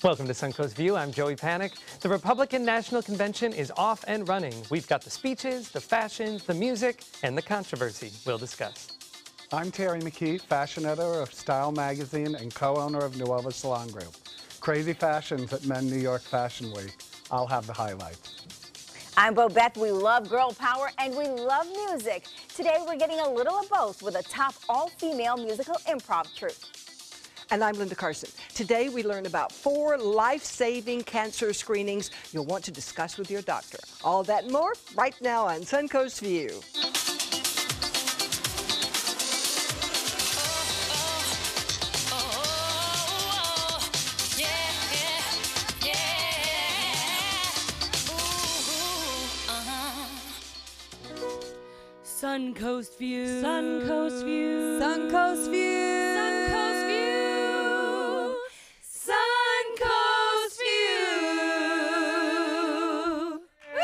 Welcome to Suncoast View. I'm Joey Panic. The Republican National Convention is off and running. We've got the speeches, the fashions, the music, and the controversy we'll discuss. I'm Terry McKee, fashion editor of Style Magazine and co-owner of Nuovo Salon Group. Crazy fashions at Men New York Fashion Week. I'll have the highlights. I'm Bobette. We love girl power and we love music. Today we're getting a little of both with a top all-female musical improv troupe. And I'm Linda Carson. Today we learn about 4 life-saving cancer screenings you'll want to discuss with your doctor. All that and more right now on Suncoast View. Suncoast View. Suncoast View. Suncoast View. Suncoast View. Suncoast View.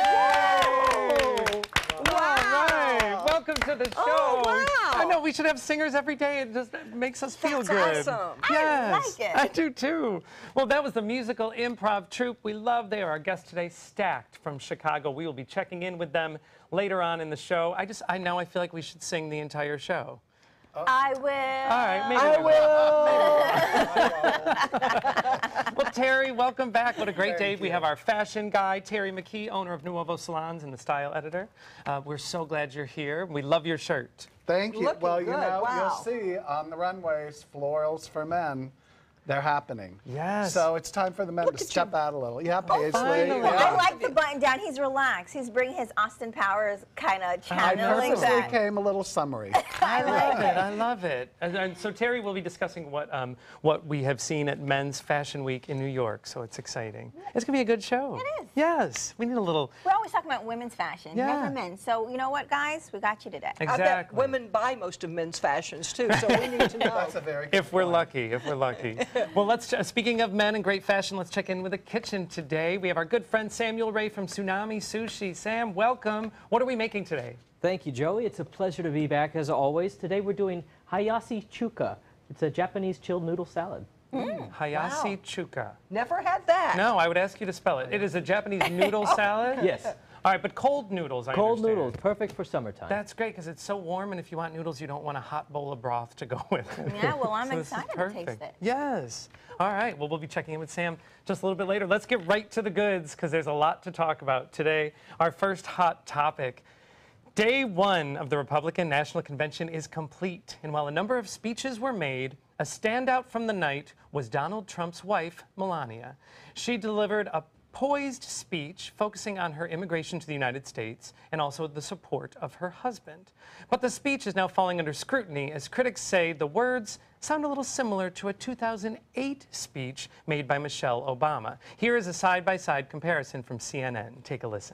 All right. Welcome to the show. Oh, wow. I know we should have singers every day. It just makes us feel That's good. awesome. Yes, I like it. I do too. Well, that was the musical improv troupe we love. They are our guests today, Stacked from Chicago. We will be checking in with them later on in the show. I now I feel like we should sing the entire show. I will. All right, maybe we will. Well, Terry, welcome back. What a great day. We have our fashion guy, Terry McKee, owner of Nuovo Salons and the style editor. We're so glad you're here. We love your shirt. Thank you. Looking Well, you good. know, Wow. you'll see on the runways, florals for men. They're happening. Yes. So it's time for the men to step out a little. Yeah, Paisley. finally. I Yeah. like the button down. He's relaxed. He's bringing his Austin Powers kind of I channeling purposely that. came a little summery. I love it. I love it. And so Terry will be discussing what we have seen at Men's Fashion Week in New York. So it's exciting. It's gonna be a good show. It is. Yes. We need a little. We're always talking about women's fashion, Yeah. never men. So you know what, guys? We got you today. I bet Exactly. women buy most of men's fashions too, so we need to know. That's a very good If we're point. lucky, if we're lucky. Well, speaking of men and great fashion, let's check in with the kitchen today. We have our good friend Samuel Ray from Tsunami Sushi. Sam, welcome. What are we making today? Thank you, Joey. It's a pleasure to be back as always. Today we're doing hayashi chuka. It's a Japanese chilled noodle salad. Hayashi chuka. Never had that. No, I would ask you to spell it. It is a Japanese noodle salad? Yes, All right, but cold noodles, I cold understand. noodles, perfect for summertime. That's great because it's so warm, and if you want noodles, you don't want a hot bowl of broth to go with it. Yeah, well, I'm So this is excited to taste perfect. it. Yes. All right, well, we'll be checking in with Sam just a little bit later. Let's get right to the goods because there's a lot to talk about today. Our first hot topic. Day 1 of the Republican National Convention is complete, and while a number of speeches were made, a standout from the night was Donald Trump's wife, Melania. She delivered a poised speech focusing on her immigration to the United States and also the support of her husband. But the speech is now falling under scrutiny as critics say the words sound a little similar to a 2008 speech made by Michelle Obama. Here is a side-by-side comparison from CNN. Take a listen.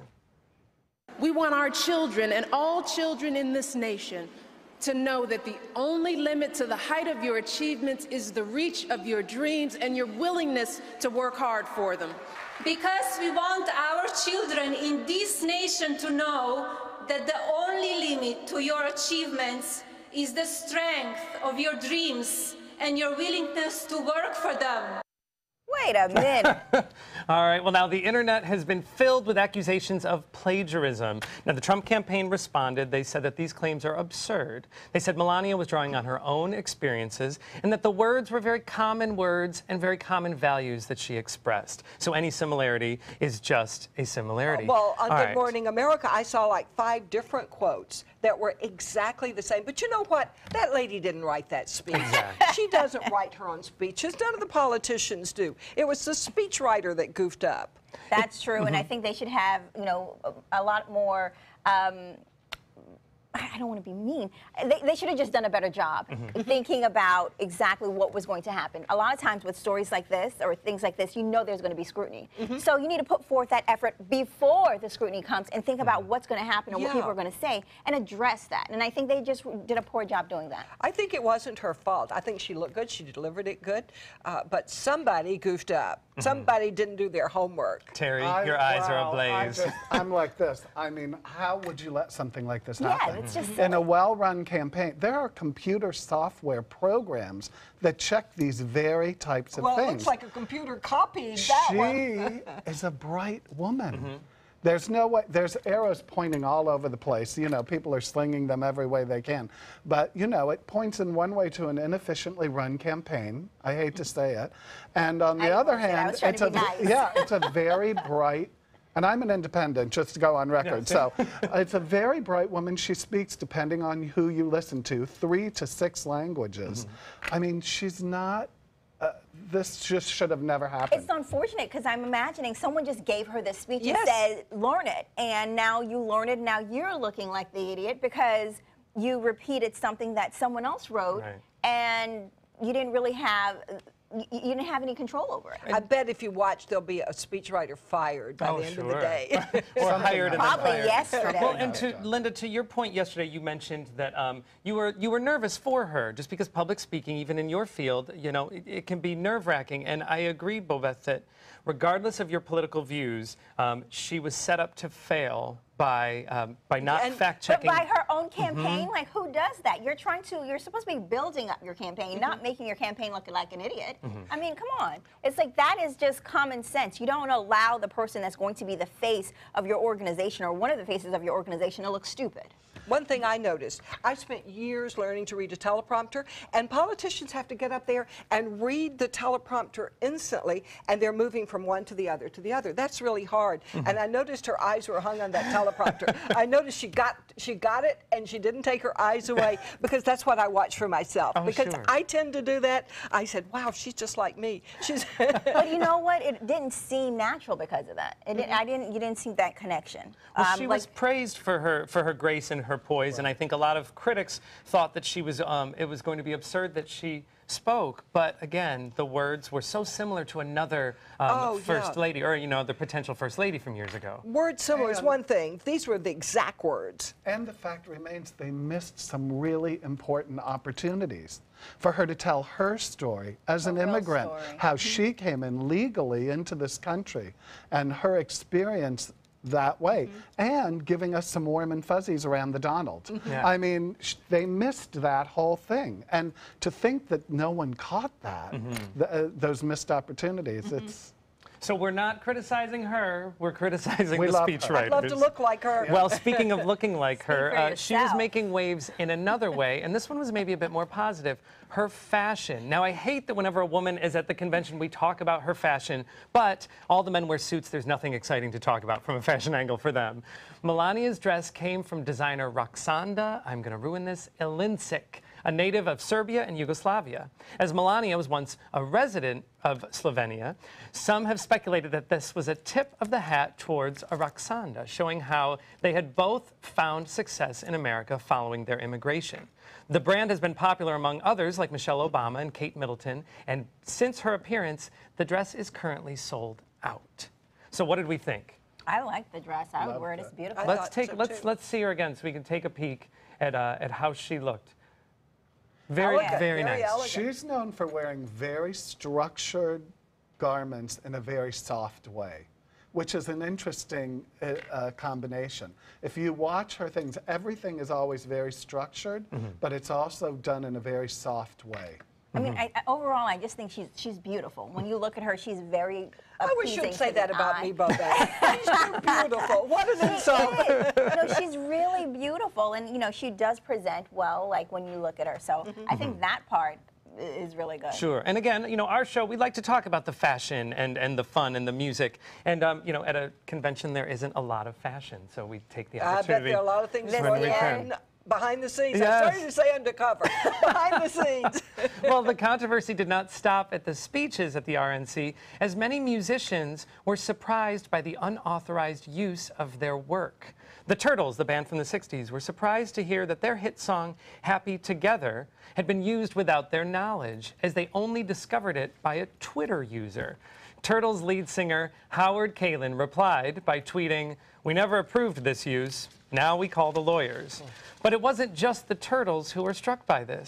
We want our children and all children in this nation to know that the only limit to the height of your achievements is the reach of your dreams and your willingness to work hard for them. Because we want our children in this nation to know that the only limit to your achievements is the strength of your dreams and your willingness to work for them. Wait a minute. All right, well, now the internet has been filled with accusations of plagiarism. Now, the Trump campaign responded. They said that these claims are absurd. They said Melania was drawing on her own experiences and that the words were very common words and very common values that she expressed. So any similarity is just a similarity. Well, on All Good right. Morning America, I saw like 5 different quotes that were exactly the same. But you know what? That lady didn't write that speech. Exactly. She doesn't write her own speeches. None of the politicians do. It was the speechwriter that goofed up. That's true, and I think they should have, you know, a lot more. I don't want to be mean. They should have just done a better job thinking about exactly what was going to happen. A lot of times with stories like this or things like this, you know there's going to be scrutiny. So you need to put forth that effort before the scrutiny comes and think about what's going to happen and what people are going to say and address that. And I think they just did a poor job doing that. I think it wasn't her fault. I think she looked good. She delivered it good. But somebody goofed up. Somebody didn't do their homework. Terry, your eyes are Well, ablaze. I'm like this. I mean, how would you let something like this Yeah, happen? It's just In a silly. well-run campaign, there are computer software programs that check these very types of Well, it things. looks like a computer copied that She one. is a bright woman. There's no way, there's arrows pointing all over the place. You know, people are slinging them every way they can. But, you know, it points in one way to an inefficiently run campaign. I hate to say it. And on the I other won't say it. I hand, was trying to be nice. yeah, it's a very bright, and I'm an independent, just to go on record. So it's a very bright woman. She speaks, depending on who you listen to, 3 to 6 languages. I mean, she's not, this just should have never happened. It's unfortunate because I'm imagining someone just gave her this speech Yes. and said, learn it. And now you learn it. Now you're looking like the idiot because you repeated something that someone else wrote Right. and you didn't really have, you didn't have any control over it. I bet if you watch, there'll be a speechwriter fired by Oh, the end of the sure. day. Or hired and then Probably fired. yesterday. Well, and to Linda, to your point yesterday, you mentioned that you were nervous for her, just because public speaking, even in your field, you know, it can be nerve-wracking. And I agree, Bobeth, that regardless of your political views, she was set up to fail by not And- But fact-checking. by her own campaign, like who does that? You're supposed to be building up your campaign, not making your campaign look like an idiot. I mean, come on. It's like that is just common sense. You don't allow the person that's going to be the face of your organization or one of the faces of your organization to look stupid. One thing I noticed, I spent years learning to read a teleprompter, and politicians have to get up there and read the teleprompter instantly, and they're moving from one to the other to the other. That's really hard. And I noticed her eyes were hung on that teleprompter. I noticed she got it, and she didn't take her eyes away, because that's what I watch for myself. Oh, because sure. I tend to do that. I said, wow, she's just like me. She's But you know what? It didn't seem natural because of that. It didn't, you didn't see that connection. Well, she was like- praised for her grace and her poise, and I think a lot of critics thought that she was it was going to be absurd that she spoke. But again, the words were so similar to another first lady, or you know, the potential first lady from years ago. word similar is one thing. These were the exact words. And the fact remains they missed some really important opportunities for her to tell her story as an real immigrant, story. how she came in legally into this country and her experience that way, and giving us some warm and fuzzies around the Donald. Yeah. I mean, they missed that whole thing. And to think that no one caught that, those missed opportunities, it's... So we're not criticizing her, we're criticizing We the love her. speechwriters. I'd love to look like her. Well, speaking of looking like for her, she was yourself. making waves in another way, and this one was maybe a bit more positive. Her fashion. Now, I hate that whenever a woman is at the convention, we talk about her fashion, but all the men wear suits. There's nothing exciting to talk about from a fashion angle for them. Melania's dress came from designer Roxanda, I'm going to ruin this, Ilincic, a native of Serbia and Yugoslavia. As Melania was once a resident of Slovenia, some have speculated that this was a tip of the hat towards a Roxanda, showing how they had both found success in America following their immigration. The brand has been popular among others like Michelle Obama and Kate Middleton, and since her appearance, the dress is currently sold out. So what did we think? I like the dress. I would wear it. It's beautiful. I Let's thought take so, let's too. let's see her again so we can take a peek at how she looked. Very Elegant, very very nice. elegant. She's known for wearing very structured garments in a very soft way, which is an interesting combination. If you watch her things, everything is always very structured, but it's also done in a very soft way. I mean, overall, I just think she's beautiful. When you look at her, she's very I wish appeasing you'd say to the that about eye. me, Bobette. She's too beautiful. What an insult. No, she's really beautiful, and you know she does present well. Like when you look at her, so I think that part is really good. Sure. And again, you know, our show, we like to talk about the fashion and the fun and the music. And, you know, at a convention, there isn't a lot of fashion. So we take the I bet opportunity. there are a lot of things When going we on can. behind the scenes. Yes. I'm sorry to say undercover. Behind the scenes. Well, the controversy did not stop at the speeches at the RNC, as many musicians were surprised by the unauthorized use of their work. The Turtles, the band from the 60s, were surprised to hear that their hit song, Happy Together, had been used without their knowledge, as they only discovered it by a Twitter user. Turtles lead singer Howard Kalin replied by tweeting, "We never approved this use. Now we call the lawyers." But it wasn't just the Turtles who were struck by this.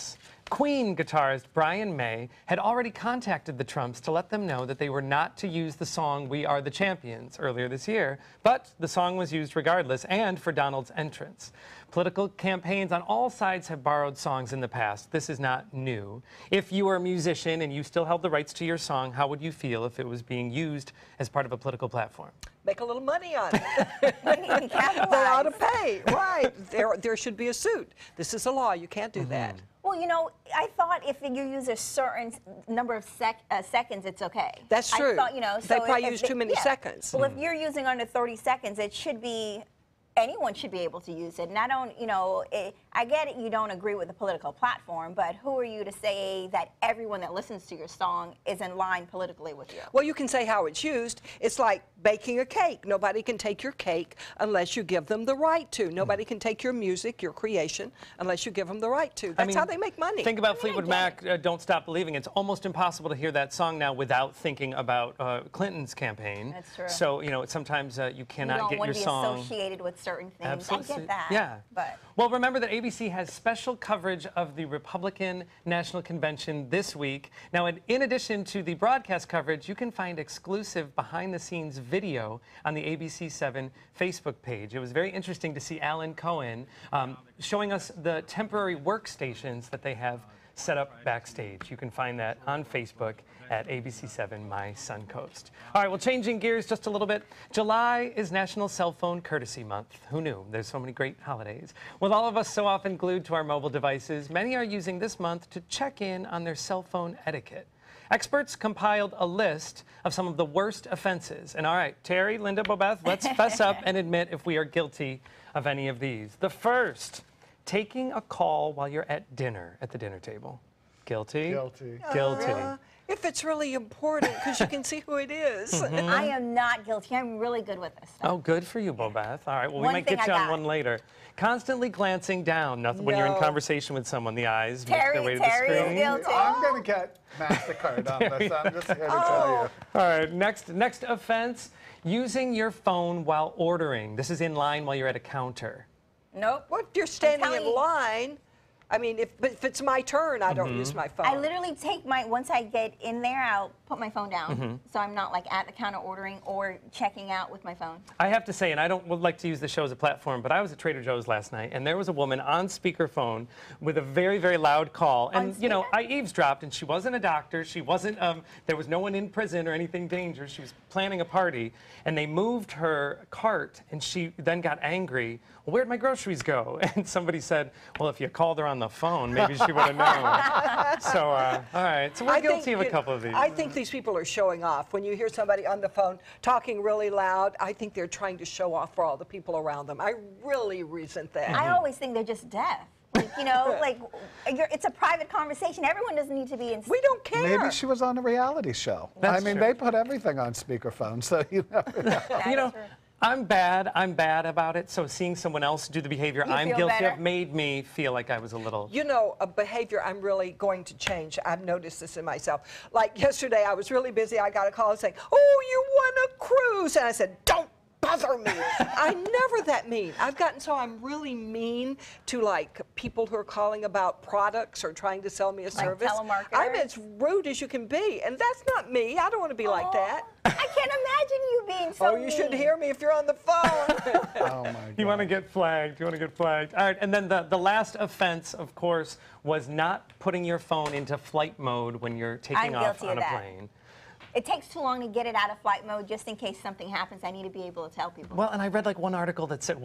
Queen guitarist Brian May had already contacted the Trumps to let them know that they were not to use the song We Are the Champions earlier this year, but the song was used regardless and for Donald's entrance. Political campaigns on all sides have borrowed songs in the past. This is not new. If you were a musician and you still held the rights to your song, how would you feel if it was being used as part of a political platform? Make a little money on it. They ought to pay. Right. There should be a suit. This is a law. You can't do that. Well, you know, I thought if you use a certain number of seconds, it's okay. That's true. I thought, you know, they so probably if use too many seconds. Well, if you're using under 30 seconds, it should be, anyone should be able to use it. And I don't, you know, I get it, you don't agree with the political platform, but who are you to say that everyone that listens to your song is in line politically with you? Well, you can say how it's used. It's like baking a cake. Nobody can take your cake unless you give them the right to. Nobody can take your music, your creation, unless you give them the right to. That's how they make money. Think about Fleetwood Mac, Don't Stop Believing. It's almost impossible to hear that song now without thinking about Clinton's campaign. That's true. So, you know, sometimes you cannot get your song. You don't want to be associated with certain things. Absolutely. I get that. Yeah. But well, remember that ABC has special coverage of the Republican National Convention this week. Now, in addition to the broadcast coverage, you can find exclusive behind-the-scenes video on the ABC7 Facebook page. It was very interesting to see Alan Cohen showing us the temporary workstations that they have set up backstage. You can find that on Facebook at ABC7 My Suncoast. All right, well, changing gears just a little bit. July is National Cell Phone Courtesy Month. Who knew? There's so many great holidays. With all of us so often glued to our mobile devices, many are using this month to check in on their cell phone etiquette. Experts compiled a list of some of the worst offenses. And all right, Terry, Linda, Bobeth, let's fess up and admit if we are guilty of any of these. The first, taking a call while you're at dinner, at the dinner table. Guilty? Guilty. Guilty. If it's really important, because you can see who it is. I am not guilty. I'm really good with this stuff. Oh, good for you, Bobeth. All right, well, we One might thing get you I on got. one later. Constantly glancing down. When you're in No. conversation with someone, the eyes make their way to the Terry is screen. guilty. I'm going to get MasterCard on this. I'm just here to tell you. All right, next offense, using your phone while ordering. This is in line while you're at a counter. Nope. Well, if you're standing telling in you. line, I mean, if it's my turn, I don't use my phone. I literally take once I get in there, I'll put my phone down. So I'm not like at the counter ordering or checking out with my phone. I have to say, and I would like to use the show as a platform, but I was at Trader Joe's last night, and there was a woman on speakerphone with a very, very loud call. And, you know, I eavesdropped, and she wasn't a doctor. She wasn't, there was no one in prison or anything dangerous. She was planning a party, and they moved her cart, and she then got angry. Well, where'd my groceries go? And somebody said, well, if you called her on the phone, maybe she would have known. So, all right. So we're guilty of a couple of these. I think these people are showing off. When you hear somebody on the phone talking really loud, I think they're trying to show off for all the people around them. I really resent that. I always think they're just deaf. Like, you know, like it's a private conversation. Everyone doesn't need to be in. We don't care. Maybe she was on a reality show. That's I mean, true. they put everything on speakerphone, so you never know. You know, I'm bad about it. So seeing someone else do the behavior I'm feel guilty better? of made me feel like I was a little. You know, a behavior I'm really going to change. I've noticed this in myself. Like yesterday, I was really busy. I got a call saying, "Oh, you won a cruise," and I said, "Don't bother me." I'm never that mean. I've gotten so I'm really mean to like people who are calling about products or trying to sell me a service. telemarketers? I'm as rude as you can be, and that's not me. I don't want to be like that. I can't imagine you being so Oh, you should hear me if you're on the phone. Oh, my God. You want to get flagged. You want to get flagged. All right, and then the last offense, of course, was not putting your phone into flight mode when you're taking I'm off guilty on of a that. plane. It takes too long to get it out of flight mode just in case something happens. I need to be able to tell people. Well, and I read like one article that said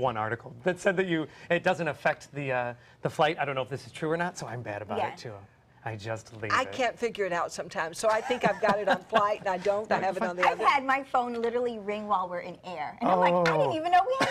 that it doesn't affect the flight. I don't know if this is true or not, so I'm bad about Yeah. it too. I just leave I it. can't figure it out sometimes, so I think I've got it on flight, and I don't. I have it on the I've other. had my phone literally ring while we're in air. And I'm like, I didn't even know we had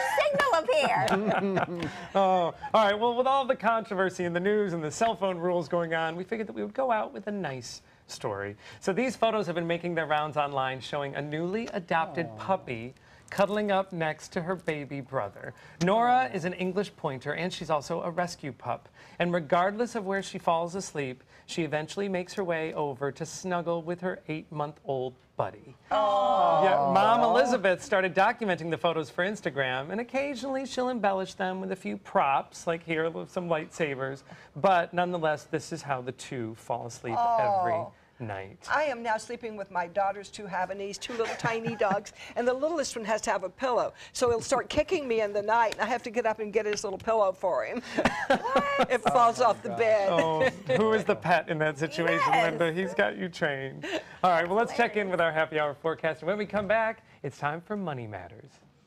a signal up here. Oh, all right. Well, with all the controversy in the news and the cell phone rules going on, we figured that we would go out with a nice story. So these photos have been making their rounds online showing a newly adopted puppy cuddling up next to her baby brother. Nora is an English pointer, and she's also a rescue pup. And regardless of where she falls asleep, she eventually makes her way over to snuggle with her 8-month-old buddy. Oh. Yeah, Mom Elizabeth started documenting the photos for Instagram, and occasionally she'll embellish them with a few props, like here with some lightsabers. But nonetheless, this is how the two fall asleep every night. I am now sleeping with my daughter's two Havanese, two little tiny dogs, and the littlest one has to have a pillow. So he'll start kicking me in the night, and I have to get up and get his little pillow for him. It falls off the bed. Oh, who is the pet in that situation, Yes. Linda? He's got you trained. All right, well, let's check in with our happy hour forecast. And when we come back, it's time for Money Matters.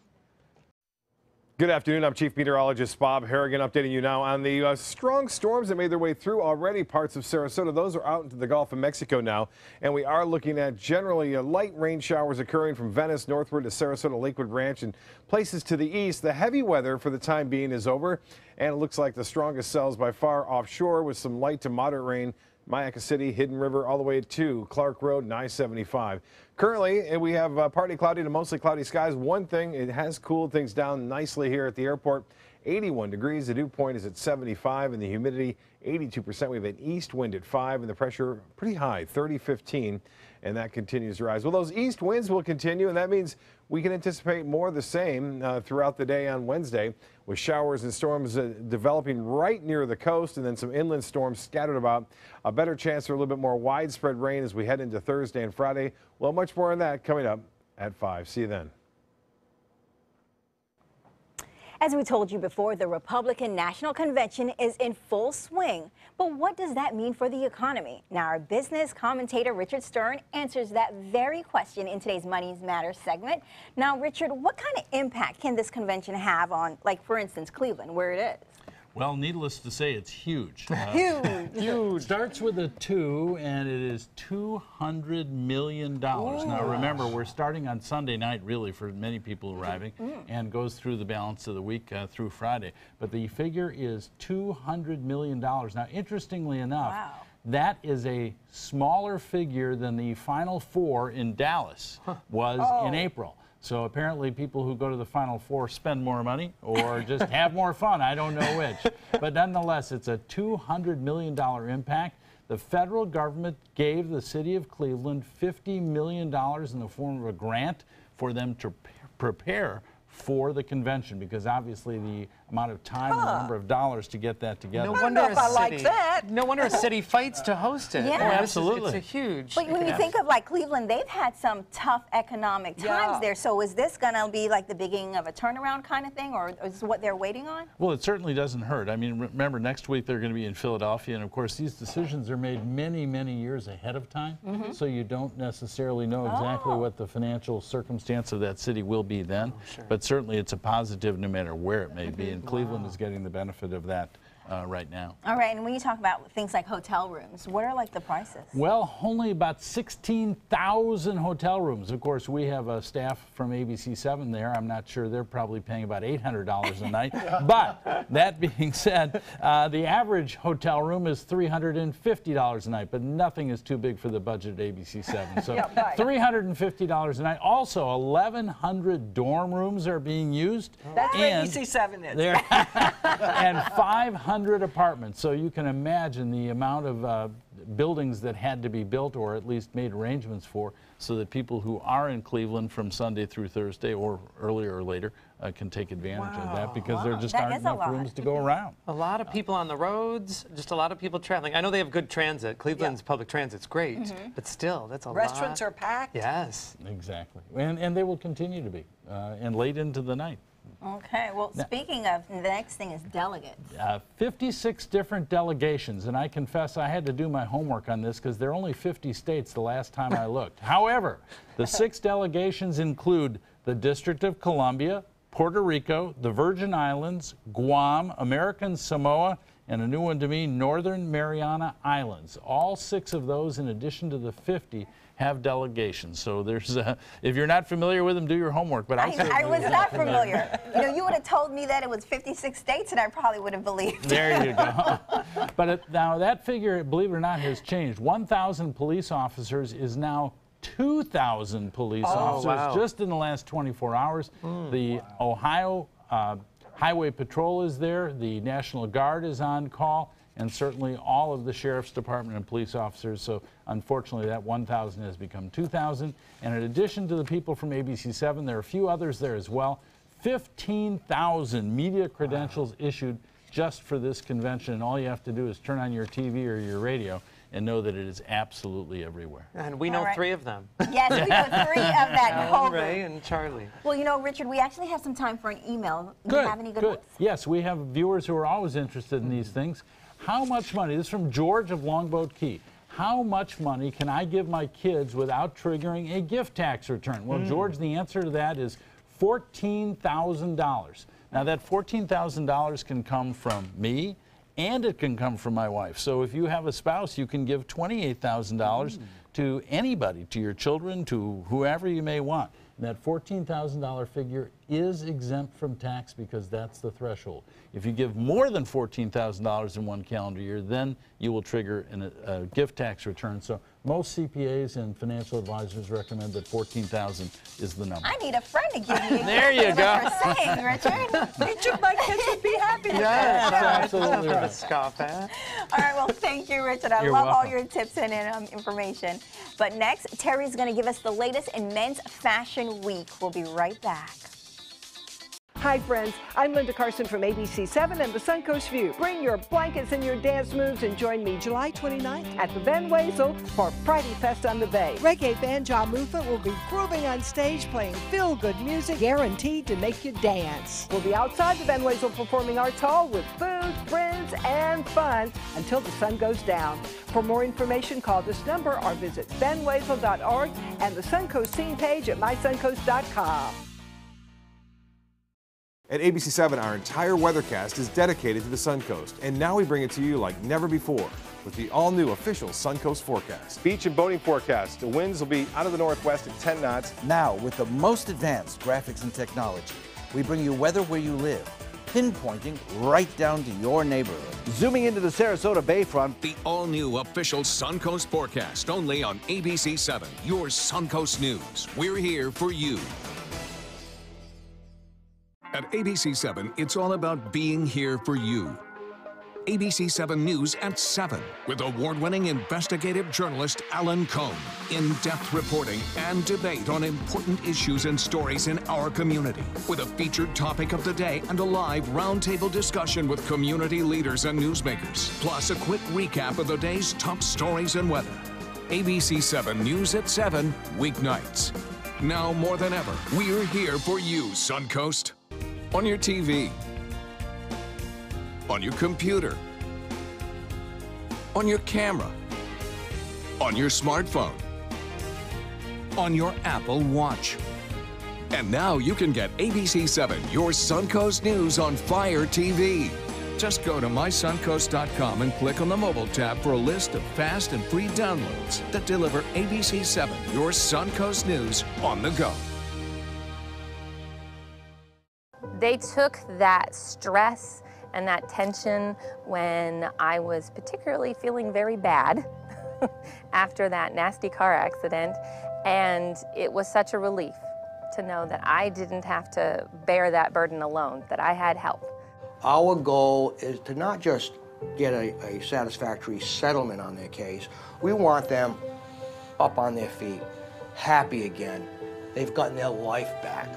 Good afternoon. I'm Chief Meteorologist Bob Harrigan updating you now on the strong storms that made their way through already parts of Sarasota. Those are out into the Gulf of Mexico now, and we are looking at generally light rain showers occurring from Venice northward to Sarasota, Lakewood Ranch, and places to the east. The heavy weather for the time being is over, and it looks like the strongest cells by far offshore with some light to moderate rain. Mayaca City, Hidden River, all the way to Clark Road and I-75. Currently, we have partly cloudy to mostly cloudy skies. One thing, it has cooled things down nicely here at the airport. 81 degrees. The dew point is at 75, and the humidity 82%. We have an east wind at 5, and the pressure pretty high, 30-15, and that continues to rise. Well, those east winds will continue, and that means we can anticipate more of the same throughout the day on Wednesday, with showers and storms developing right near the coast, and then some inland storms scattered about. A better chance for a little bit more widespread rain as we head into Thursday and Friday. Well, much more on that coming up at 5. See you then. As we told you before, the Republican National Convention is in full swing. But what does that mean for the economy? Now, our business commentator Richard Stern answers that very question in today's Money Matters segment. Now, Richard, what kind of impact can this convention have on, like, for instance, Cleveland, where it is? Well, needless to say, it's huge. Huge. Huge. Starts with a 2, and it is $200 million. Now, remember, we're starting on Sunday night, really, for many people arriving, and goes through the balance of the week through Friday. But the figure is $200 million. Now, interestingly enough, that is a smaller figure than the Final Four in Dallas was in April. So apparently people who go to the Final Four spend more money or just have more fun. I don't know which. But nonetheless, it's a $200 million impact. The federal government gave the city of Cleveland $50 million in the form of a grant for them to prepare for the convention, because obviously the amount of time and the number of dollars to get that together. No wonder I like that. No wonder a city fights to host it. Yeah. Oh, absolutely. It's a huge. But when you think of like Cleveland, they've had some tough economic times there. So is this going to be like the beginning of a turnaround kind of thing, or is this what they're waiting on? Well, it certainly doesn't hurt. I mean, remember, next week they're going to be in Philadelphia, and of course these decisions are made many, many years ahead of time, so you don't necessarily know exactly what the financial circumstance of that city will be then. But certainly it's a positive no matter where it may be, and Cleveland is getting the benefit of that right now. All right, and when you talk about things like hotel rooms, what are like the prices? Well, only about 16,000 hotel rooms. Of course, we have a staff from ABC7 there. I'm not sure, they're probably paying about $800 a night. But that being said, the average hotel room is $350 a night, but nothing is too big for the budget at ABC7. So $350 a night. Also, 1,100 dorm rooms are being used. That's where ABC7 is. And 500 apartments. So you can imagine the amount of buildings that had to be built, or at least made arrangements for, so that people who are in Cleveland from Sunday through Thursday or earlier or later can take advantage of that, because there just aren't enough rooms to go around. A lot of people on the roads, just a lot of people traveling. I know they have good transit. Cleveland's public transit's great, but still, that's a lot. Restaurants are packed. Yes. Exactly. And they will continue to be, and late into the night. Okay, well, speaking of, the next thing is delegates. 56 different delegations, and I confess I had to do my homework on this because there are only 50 states the last time I looked. However, the 6 delegations include the District of Columbia, Puerto Rico, the Virgin Islands, Guam, American Samoa, and a new one to me, Northern Mariana Islands. All 6 of those, in addition to the 50, have delegations. So there's, if you're not familiar with them, do your homework. But I was not familiar. You know, you would have told me that it was 56 states, and I probably would have believed. There you go. But now that figure, believe it or not, has changed. 1,000 police officers is now 2,000 police officers just in the last 24 hours. The Ohio Highway Patrol is there. The National Guard is on call. and certainly all of the Sheriff's Department and police officers. So unfortunately, that 1,000 has become 2,000. And in addition to the people from ABC7, there are a few others there as well. 15,000 media credentials issued just for this convention, and all you have to do is turn on your TV or your radio and know that it is absolutely everywhere. And we know 3 of them. Yes, we know 3 of that whole group. Ray and Charlie. Well, you know, Richard, we actually have some time for an email. Do you have any good ones? Yes, we have viewers who are always interested in these things. How much money, this is from George of Longboat Key, how much money can I give my kids without triggering a gift tax return? Well, George, the answer to that is $14,000. Now, that $14,000 can come from me, and it can come from my wife. So if you have a spouse, you can give $28,000 to anybody, to your children, to whoever you may want. And that $14,000 figure is exempt from tax because that's the threshold. If you give more than $14,000 in one calendar year, then you will trigger a gift tax return. So most CPAs and financial advisors recommend that $14,000 is the number. I need a friend to give me a There you go. for saying, Richard. Each of my kids would be happy with Yes, that. absolutely right. Scoff at. All right, well, thank you, Richard. I You're love all welcome. your tips and information. But next, Terry's going to give us the latest in Men's Fashion Week. We'll be right back. Hi, friends. I'm Linda Carson from ABC7 and the Suncoast View. Bring your blankets and your dance moves and join me July 29th at the Van Wezel for Friday Fest on the Bay. Reggae fan Ja Movement will be grooving on stage, playing feel-good music, guaranteed to make you dance. We'll be outside the Van Wezel Performing Arts Hall with food, friends, and fun until the sun goes down. For more information, call this number or visit vanwezel.org and the Suncoast scene page at mysuncoast.com. At ABC7, our entire weathercast is dedicated to the Suncoast, and now we bring it to you like never before with the all-new official Suncoast forecast. Beach and boating forecast. The winds will be out of the northwest at 10 knots. Now, with the most advanced graphics and technology, we bring you weather where you live, pinpointing right down to your neighborhood. Zooming into the Sarasota Bayfront, the all-new official Suncoast forecast, only on ABC7, your Suncoast News. We're here for you. At ABC7, it's all about being here for you. ABC7 News at 7 with award-winning investigative journalist Alan Cohn. In-depth reporting and debate on important issues and stories in our community with a featured topic of the day and a live roundtable discussion with community leaders and newsmakers. Plus a quick recap of the day's top stories and weather. ABC7 News at 7, weeknights. Now more than ever, we're here for you, Suncoast. On your TV, on your computer, on your camera, on your smartphone, on your Apple Watch. And now you can get ABC7, your Suncoast News on Fire TV. Just go to mysuncoast.com and click on the mobile tab for a list of fast and free downloads that deliver ABC7, your Suncoast News on the go. They took that stress and that tension when I was particularly feeling very bad after that nasty car accident, and it was such a relief to know that I didn't have to bear that burden alone, that I had help. our goal is to not just get a satisfactory settlement on their case. We want them up on their feet, happy again. They've gotten their life back.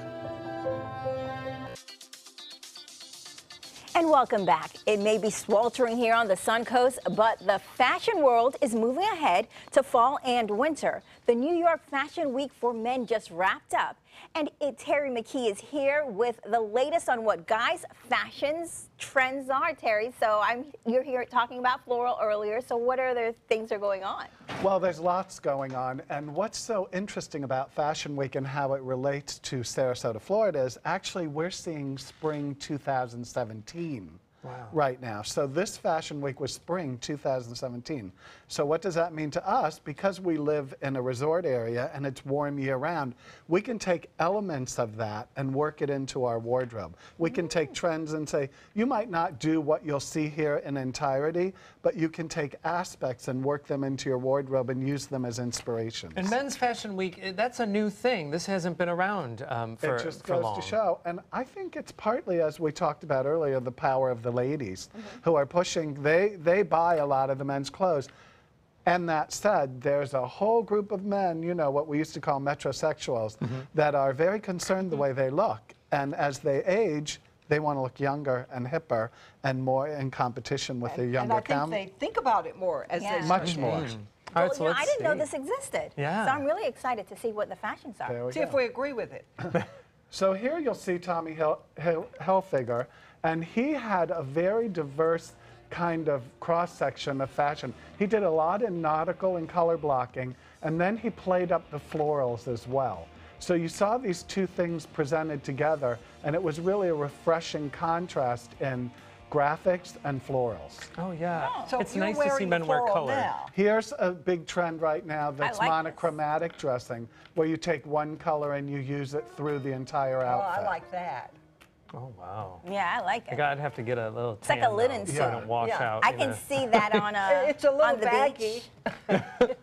And welcome back. It may be sweltering here on the Suncoast, but the fashion world is moving ahead to fall and winter. The New York Fashion Week for men just wrapped up, and Terry McKee is here with the latest on what guys' fashions trends are. Terry, so you're here talking about floral earlier, so what other things are going on? Well, there's lots going on, and what's so interesting about Fashion Week and how it relates to Sarasota, Florida is actually we're seeing spring 2017 right now. So this Fashion Week was spring 2017. So what does that mean to us? Because we live in a resort area and it's warm year-round, we can take elements of that and work it into our wardrobe. We can take trends and say, you might not do what you'll see here in entirety, but you can take aspects and work them into your wardrobe and use them as inspirations. And Men's Fashion Week, that's a new thing. This hasn't been around for long. It just goes to show. And I think it's partly, as we talked about earlier, the power of the the ladies who are pushing, they buy a lot of the men's clothes. And that said, there's a whole group of men, you know, what we used to call metrosexuals, that are very concerned the way they look. And as they age, they want to look younger and hipper and more in competition with their younger And I think they think about it more as they much more. All Well, right, so you know, let's I didn't know see. this existed. Yeah. So I'm really excited to see what the fashions are. There we see go. if we agree with it. So here you'll see Tommy Hilfiger, and he had a very diverse kind of cross-section of fashion. He did a lot in nautical and color blocking, and then he played up the florals as well. So you saw these two things presented together, and it was really a refreshing contrast in graphics and florals. Oh, yeah. So it's you're nice to see wearing men the wear floral color. now. Here's a big trend right now that's like this. monochromatic dressing, where you take one color and you use it through the entire outfit. Oh, I like that. Oh, wow. Yeah, I like it. I'd have to get a little It's like a tan, linen though, suit. so I don't wash out. I you can know. see that on It's a little on the baggy. beach.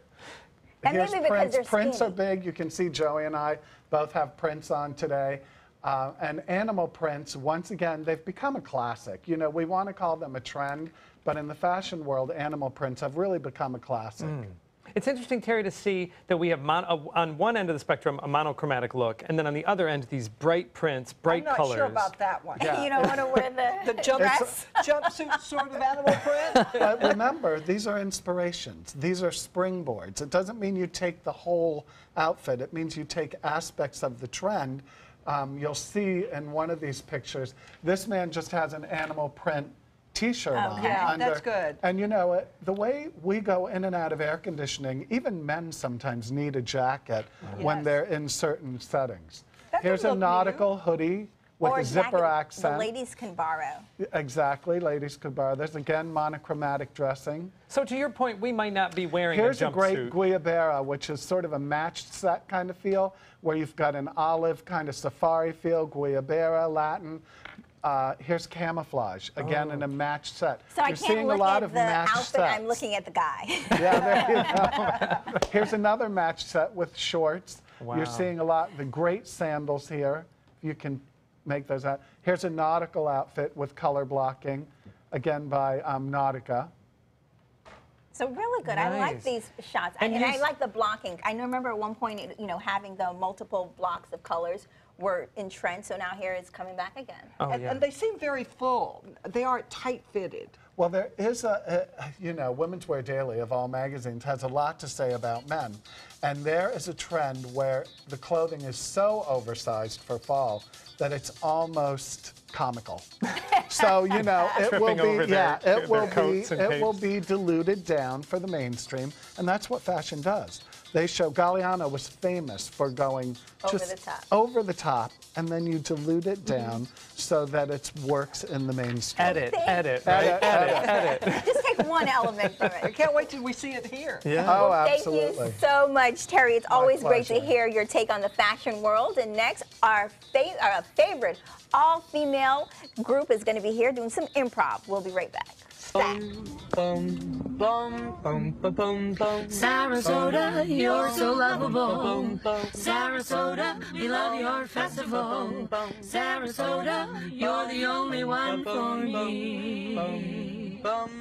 And Here's maybe because prints. they're Prints are skinny. big. You can see Joey and I both have prints on today. And animal prints, once again, they've become a classic. You know, we want to call them a trend, but in the fashion world, animal prints have really become a classic. It's interesting, Terry, to see that we have on one end of the spectrum a monochromatic look, and then on the other end these bright prints, bright I'm not colors. sure about that one. Yeah. You don't want to wear the dress? Jumpsuit sort of animal print. But remember, these are inspirations. These are springboards. It doesn't mean you take the whole outfit. It means you take aspects of the trend. You'll see in one of these pictures, this man just has an animal print T-shirt on. Yeah, under. that's good. And you know, the way we go in and out of air conditioning, even men sometimes need a jacket when Yes. they're in certain settings. That Here's doesn't a look nautical hoodie with Or a zipper jacket accent. the ladies can borrow. Exactly, ladies could borrow. There's again monochromatic dressing. So to your point, we might not be wearing Here's a a great jumpsuit. Guayabera, which is sort of a matched set kind of feel, where you've got an olive kind of safari feel, Guayabera, Latin. Here's camouflage, again in a matched set. So I You're can't seeing look a lot at of the matched outfit, sets. I'm looking at the guy. Yeah, there you go. Here's another matched set with shorts. Wow. You're seeing a lot, the great sandals here. You can make those out. Here's a nautical outfit with color blocking, again by Nautica. So really good. I like Nice. these shots. And And I you- like the blocking. I remember at one point, you know, having the multiple blocks of colors were in trend, so now here it's coming back again. Oh, And, yeah. and they seem very full. They aren't tight-fitted. Well, there is you know, Women's Wear Daily of all magazines has a lot to say about men. And there is a trend where the clothing is so oversized for fall that it's almost comical. So, you know, it will Tripping over be, yeah, their it will be, coats and it will capes. be diluted down for the mainstream. And that's what fashion does. They show Galliano was famous for going Over just the top. over the top, and then you dilute it down so that it works in the mainstream. Edit, Thank- edit, right? Edit. Just take one element from I it. can't wait till we see it here. Yeah. Oh, Thank absolutely. you so much, Terry. It's always great to pleasure. hear your take on the fashion world. And next, our favorite all-female group is going to be here doing some improv. We'll be right back. Back. Sarasota, you're so lovable. Sarasota, we love your festival. Sarasota, you're the only one for me.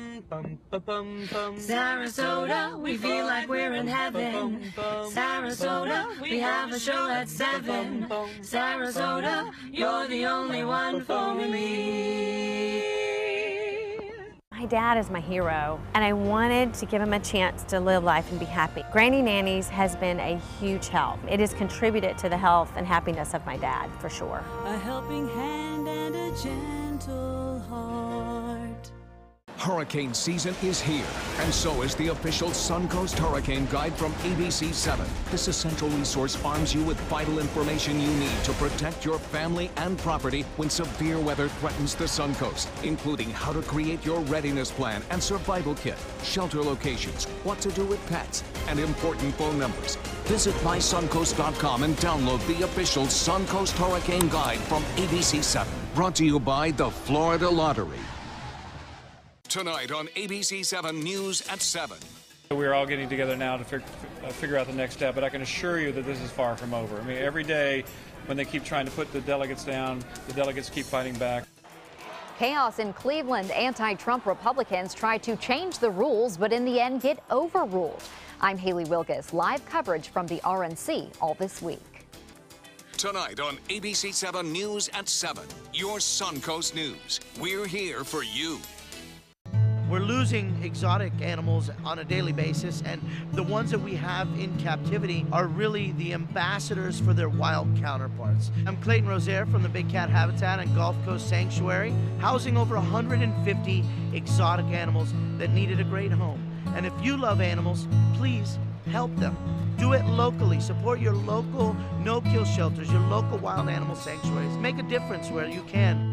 Sarasota, we feel like we're in heaven. Sarasota, we have a show at 7. Sarasota, you're the only one for me. My dad is my hero, and I wanted to give him a chance to live life and be happy. Granny Nannies has been a huge help. It has contributed to the health and happiness of my dad, for sure. A helping hand and a gentle heart. Hurricane season is here, and so is the official Suncoast Hurricane Guide from ABC7. This essential resource arms you with vital information you need to protect your family and property when severe weather threatens the Suncoast, including how to create your readiness plan and survival kit, shelter locations, what to do with pets, and important phone numbers. Visit mysuncoast.com and download the official Suncoast Hurricane Guide from ABC7. Brought to you by the Florida Lottery. Tonight on ABC7 News at 7. We're all getting together now to figure out the next step, but I can assure you that this is far from over. I mean, every day when they keep trying to put the delegates down, the delegates keep fighting back. Chaos in Cleveland. Anti-Trump Republicans try to change the rules, but in the end get overruled. I'm Haley Wilkes. Live coverage from the RNC all this week. Tonight on ABC 7 News at 7, your Suncoast News. We're here for you. We're losing exotic animals on a daily basis, and the ones that we have in captivity are really the ambassadors for their wild counterparts. I'm Clayton Rozier from the Big Cat Habitat and Gulf Coast Sanctuary, housing over 150 exotic animals that needed a great home. And if you love animals, please help them. Do it locally. Support your local no-kill shelters, your local wild animal sanctuaries. Make a difference where you can.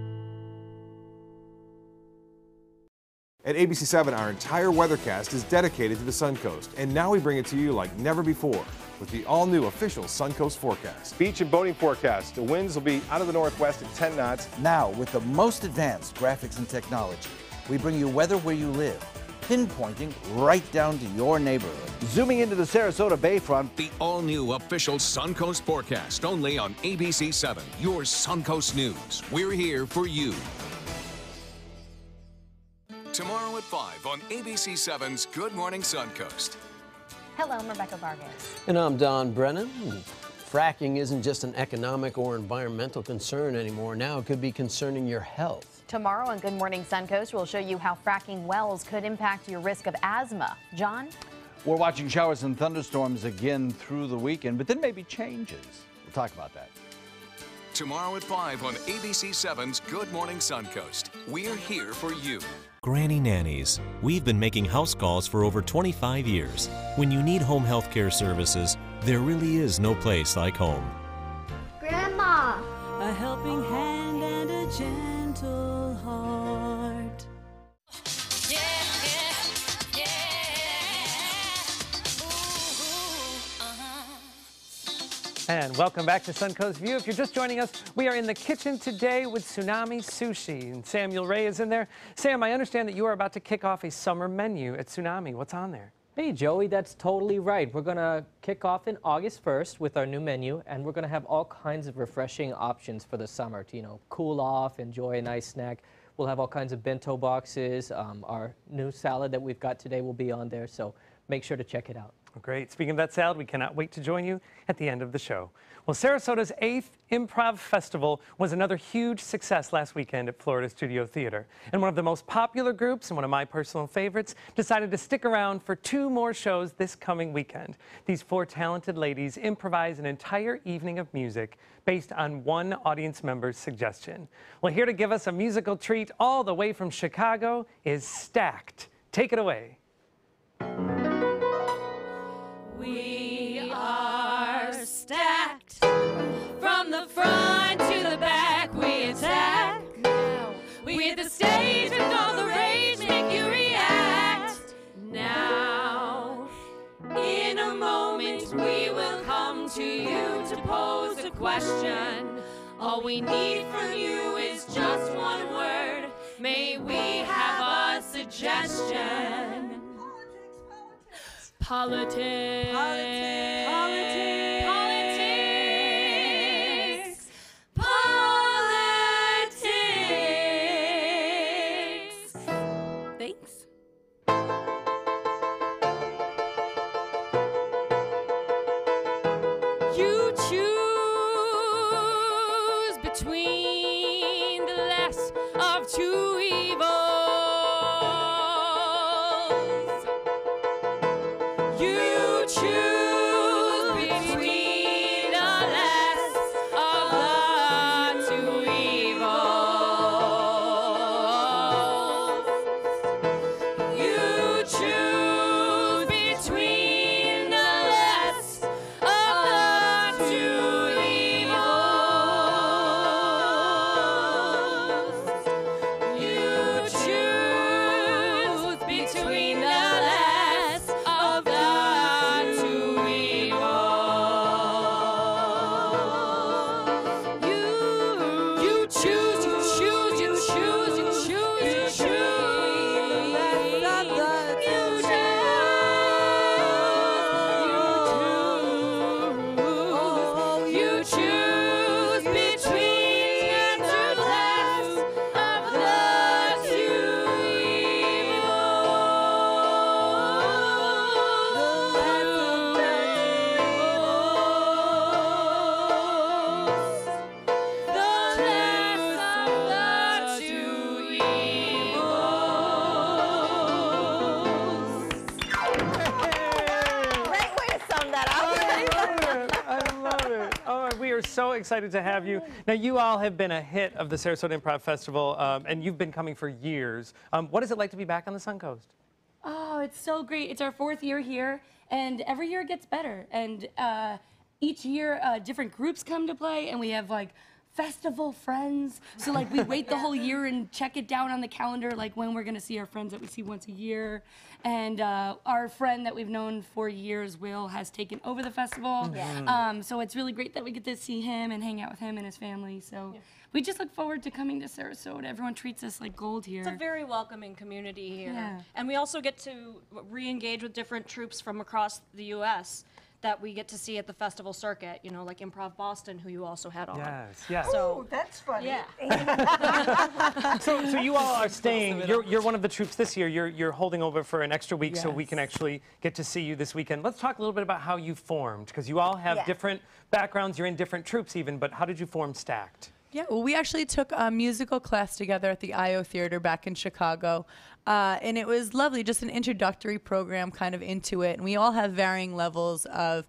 At ABC 7, our entire weathercast is dedicated to the Suncoast, and now we bring it to you like never before with the all-new official Suncoast forecast. Beach and boating forecast. The winds will be out of the northwest at 10 knots. Now, with the most advanced graphics and technology, we bring you weather where you live, pinpointing right down to your neighborhood. Zooming into the Sarasota Bayfront, the all-new official Suncoast forecast, only on ABC 7, your Suncoast News. We're here for you. Tomorrow at 5 on ABC 7's Good Morning Suncoast. Hello, I'm Rebecca Vargas. And I'm Don Brennan. Fracking isn't just an economic or environmental concern anymore. Now it could be concerning your health. Tomorrow on Good Morning Suncoast, we'll show you how fracking wells could impact your risk of asthma. John? we're watching showers and thunderstorms again through the weekend, but then maybe changes. We'll talk about that. Tomorrow at 5 on ABC 7's Good Morning Suncoast. We're here for you. Granny Nannies. We've been making house calls for over 25 years. When you need home health care services, there really is no place like home. Grandma! A helping hand and a gentle heart. And welcome back to Suncoast View. If you're just joining us, we are in the kitchen today with Tsunami Sushi, and Samuel Ray is in there. Sam, I understand that you are about to kick off a summer menu at Tsunami. What's on there? Hey, Joey, that's totally right. We're going to kick off in August 1st with our new menu, and we're going to have all kinds of refreshing options for the summer to, cool off, enjoy a nice snack. We'll have all kinds of bento boxes. Our new salad that we've got today will be on there, so make sure to check it out. Great. Speaking of that salad, we cannot wait to join you at the end of the show. Well, Sarasota's 8th Improv Festival was another huge success last weekend at Florida Studio Theater. And one of the most popular groups, and one of my personal favorites, decided to stick around for 2 more shows this coming weekend. These 4 talented ladies improvise an entire evening of music based on one audience member's suggestion. Well, here to give us a musical treat all the way from Chicago is Stacked. Take it away. We are stacked. From the front to the back, we attack. We hit the stage with all the rage, make you react. Now, in a moment, we will come to you to pose a question. All we need from you is just one word. May we have a suggestion? Politics. Politics. Politics. Politics. Thanks. You choose between the less of 2 evils. You choose between the less of the 2 evils. You choose between the less of the 2 evils. We're so excited to have you. Now, you all have been a hit of the Sarasota Improv Festival, and you've been coming for years. What is it like to be back on the Suncoast? Oh, it's so great. It's our 4th year here, and every year it gets better. And each year, different groups come to play, and we have, like, festival friends. So, like, we wait the whole year and check it down on the calendar, like, when we're going to see our friends that we see once a year. And our friend that we've known for years, Will, has taken over the festival. Yeah. So it's really great that we get to see him and hang out with him and his family. So we just look forward to coming to Sarasota. Everyone treats us like gold here. It's a very welcoming community here. Yeah. And we also get to re-engage with different troops from across the U.S. that we get to see at the festival circuit, you know, like Improv Boston, who you also had on. Yes, yes. Oh, that's funny. Yeah. So you all are staying. You're one of the troops this year. You're holding over for an extra week so we can actually get to see you this weekend. Let's talk a little bit about how you formed, because you all have different backgrounds. You're in different troops even, but how did you form Stacked? Yeah, well, we actually took a musical class together at the IO Theater back in Chicago, and it was lovely, just an introductory program kind of into it. And we all have varying levels of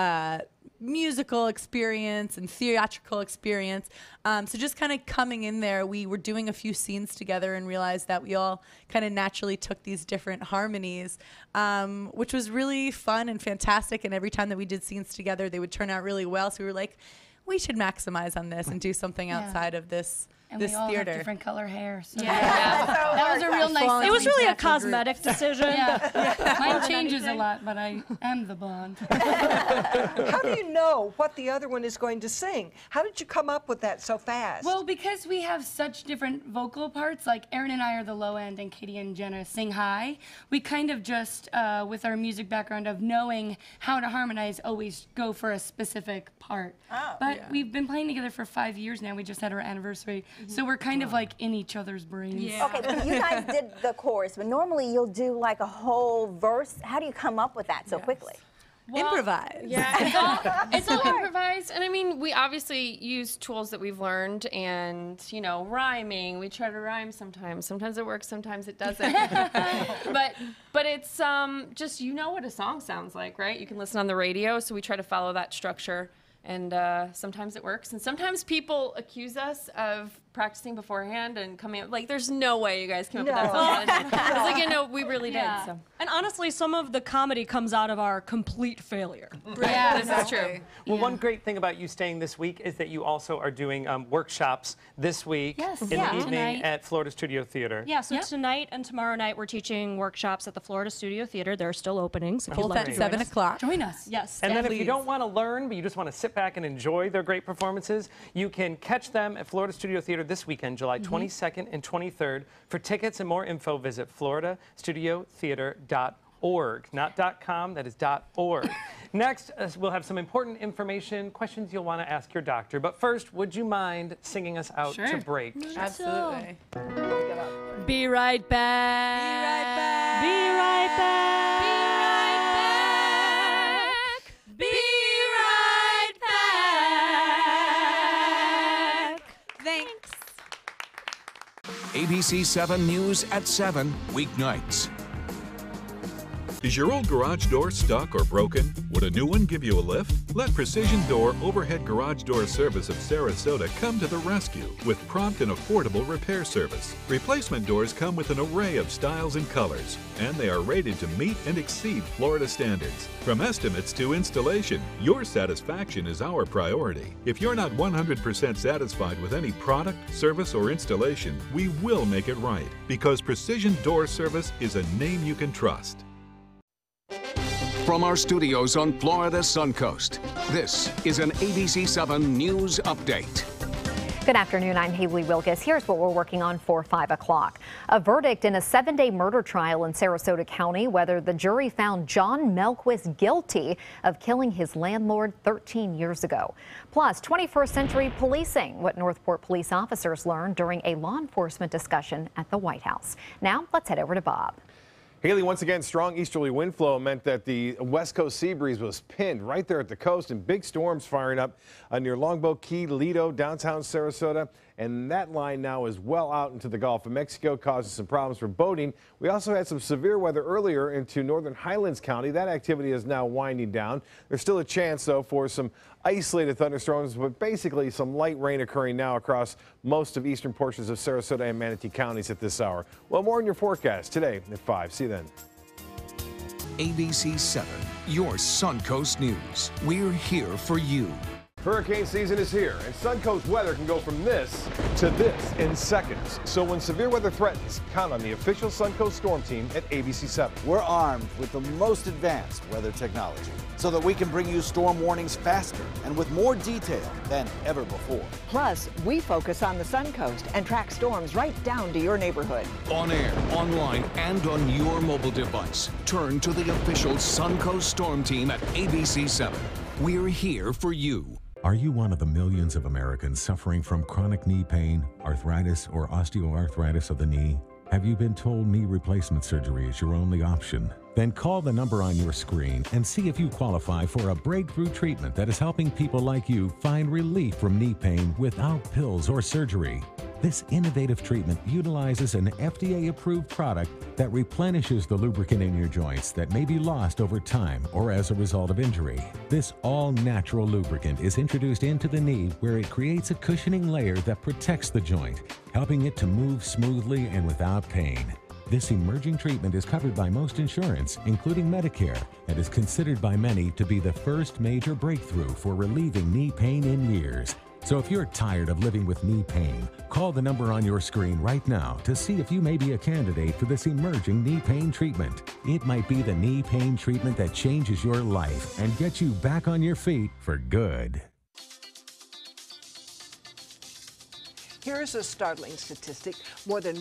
musical experience and theatrical experience. So just kind of coming in there, we were doing a few scenes together and realized that we all kind of naturally took these different harmonies, which was really fun and fantastic. And every time that we did scenes together, they would turn out really well. So we were like, we should maximize on this and do something outside of this And this we all theater. have different color hair. So Yeah. that was a real nice. It was really a cosmetic decision. Mine changes a lot, but I am the blonde. How do you know what the other one is going to sing? How did you come up with that so fast? Well, because we have such different vocal parts, like Erin and I are the low end and Katie and Jenna sing high, we kind of just, with our music background of knowing how to harmonize, always go for a specific part. But we've been playing together for 5 years now. We just had our anniversary. So we're kind of like in each other's brains. Okay, but you guys did the chorus, but normally you'll do like a whole verse. How do you come up with that so quickly? Improvise. Yeah, it's all improvised. And I mean, we obviously use tools that we've learned and, you know, rhyming. We try to rhyme sometimes. Sometimes it works, sometimes it doesn't. but it's just, you know what a song sounds like, right? You can listen on the radio, so we try to follow that structure. And sometimes it works. And sometimes people accuse us of practicing beforehand and coming up, like, there's no way you guys came up with that song. It's like, you know, we really did. So. And honestly, some of the comedy comes out of our complete failure. Yeah, this is true. Well, one great thing about you staying this week is that you also are doing workshops this week in the evening at Florida Studio Theater. Yeah, so tonight and tomorrow night we're teaching workshops at the Florida Studio Theater. They're still openings. If you'd Both like at to 7 o'clock. Join us. Yes. And then if you don't want to learn, but you just want to sit back and enjoy their great performances, you can catch them at Florida Studio Theater this weekend, July 22nd and 23rd. For tickets and more info, visit floridastudiotheater.org. Not .com, that is .org. Next, we'll have some important information, questions you'll want to ask your doctor. But first, would you mind singing us out to break? Absolutely. Be right back. Be right back. Be right back. Be right back. Thanks. ABC 7 News at 7, weeknights. Is your old garage door stuck or broken? Would a new one give you a lift? Let Precision Door Overhead Garage Door Service of Sarasota come to the rescue with prompt and affordable repair service. Replacement doors come with an array of styles and colors, and they are rated to meet and exceed Florida standards. From estimates to installation, your satisfaction is our priority. If you're not 100% satisfied with any product, service, or installation, we will make it right, because Precision Door Service is a name you can trust. From our studios on Florida's Suncoast, this is an ABC 7 News Update. Good afternoon, I'm Haley Wilkes. Here's what we're working on for 5 o'clock. A verdict in a 7-day murder trial in Sarasota County, whether the jury found John Melquist guilty of killing his landlord 13 years ago. Plus, 21st century policing, what Northport police officers learned during a law enforcement discussion at the White House. Now, let's head over to Bob. Haley, once again, strong easterly wind flow meant that the west coast sea breeze was pinned right there at the coast, and big storms firing up near Longboat Key, Lido, downtown Sarasota, and that line now is well out into the Gulf of Mexico, causing some problems for boating. We also had some severe weather earlier into northern Highlands County. That activity is now winding down. There's still a chance, though, for some isolated thunderstorms, but basically some light rain occurring now across most of eastern portions of Sarasota and Manatee counties at this hour. Well, more in your forecast today at 5. See you then. ABC 7, your Suncoast News. We're here for you. Hurricane season is here, and Suncoast weather can go from this to this in seconds. So when severe weather threatens, count on the official Suncoast storm team at ABC 7. We're armed with the most advanced weather technology so that we can bring you storm warnings faster and with more detail than ever before. Plus, we focus on the Suncoast and track storms right down to your neighborhood. On air, online, and on your mobile device. Turn to the official Suncoast storm team at ABC 7. We're here for you. Are you one of the millions of Americans suffering from chronic knee pain, arthritis, or osteoarthritis of the knee? Have you been told knee replacement surgery is your only option? Then call the number on your screen and see if you qualify for a breakthrough treatment that is helping people like you find relief from knee pain without pills or surgery. This innovative treatment utilizes an FDA-approved product that replenishes the lubricant in your joints that may be lost over time or as a result of injury. This all-natural lubricant is introduced into the knee where it creates a cushioning layer that protects the joint, helping it to move smoothly and without pain. This emerging treatment is covered by most insurance, including Medicare, and is considered by many to be the first major breakthrough for relieving knee pain in years. So if you're tired of living with knee pain, call the number on your screen right now to see if you may be a candidate for this emerging knee pain treatment. It might be the knee pain treatment that changes your life and gets you back on your feet for good. Here's a startling statistic. More than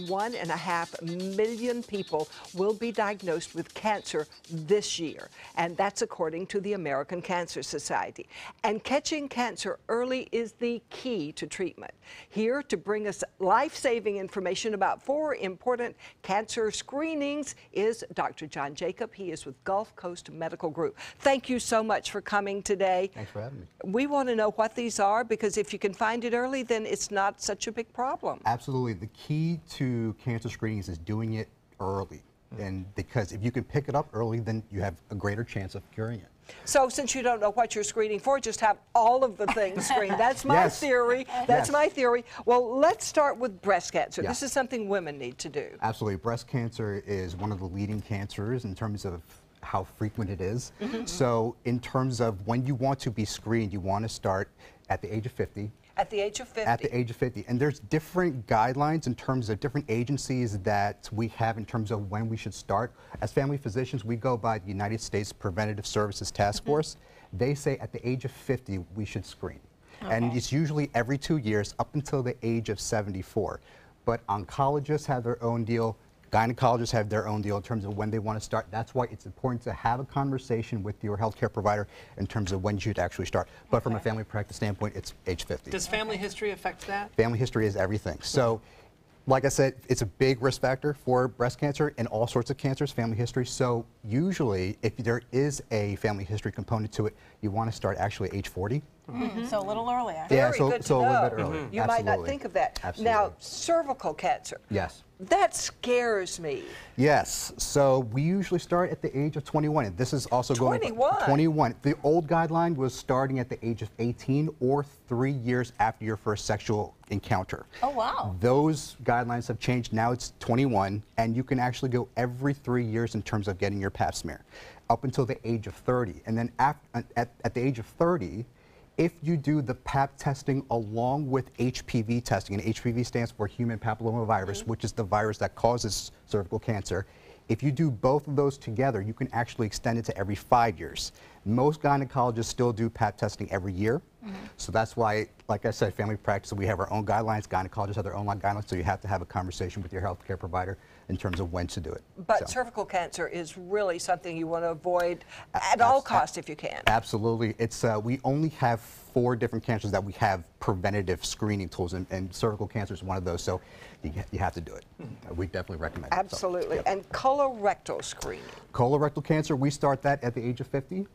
1.5 million people will be diagnosed with cancer this year, and that's according to the American Cancer Society. And catching cancer early is the key to treatment. Here to bring us life-saving information about 4 important cancer screenings is Dr. John Jacob. He is with Gulf Coast Medical Group. Thank you so much for coming today. Thanks for having me. We want to know what these are, because if you can find it early, then it's not such a big problem. Absolutely. The key to cancer screenings is doing it early. And because if you can pick it up early, then you have a greater chance of curing it. So since you don't know what you're screening for, just have all of the things screened. That's my Yes. theory. That's Yes. my theory. Well, let's start with breast cancer. Yeah. This is something women need to do. Absolutely. Breast cancer is one of the leading cancers in terms of how frequent it is. So in terms of when you want to be screened, you want to start at the age of 50. At the age of 50. At the age of 50. And there's different guidelines in terms of different agencies that we have in terms of when we should start. As family physicians, we go by the United States Preventative Services Task Force. They say at the age of 50, we should screen. And it's usually every 2 years up until the age of 74. But oncologists have their own deal. Gynecologists have their own deal in terms of when they want to start. That's why it's important to have a conversation with your healthcare provider in terms of when you should actually start. But from a family practice standpoint, it's age 50. Does family history affect that? Family history is everything. So, like I said, it's a big risk factor for breast cancer and all sorts of cancers, family history. So usually, if there is a family history component to it, you want to start actually at age 40. So a little earlier. Yeah, Very so, good to so a know. little bit earlier. You might not Absolutely. think of that. Absolutely. Now, cervical cancer. Yes. That scares me. Yes, so we usually start at the age of 21. And this is also 21? 21. The old guideline was starting at the age of 18 or 3 years after your first sexual encounter. Oh, wow. Those guidelines have changed. Now it's 21, and you can actually go every 3 years in terms of getting your pap smear, up until the age of 30. And then at the age of 30, if you do the pap testing along with HPV testing, and HPV stands for human papillomavirus, which is the virus that causes cervical cancer, if you do both of those together, you can actually extend it to every 5 years. Most gynecologists still do pap testing every year. So that's why, like I said, family practice, we have our own guidelines. Gynecologists have their own guidelines, so you have to have a conversation with your healthcare provider in terms of when to do it. But cervical cancer is really something you want to avoid at all costs if you can. Absolutely. It's we only have 4 different cancers that we have preventative screening tools, and cervical cancer is one of those, so you have to do it. We definitely recommend it. Absolutely. And colorectal screening. Colorectal cancer, we start that at the age of 50.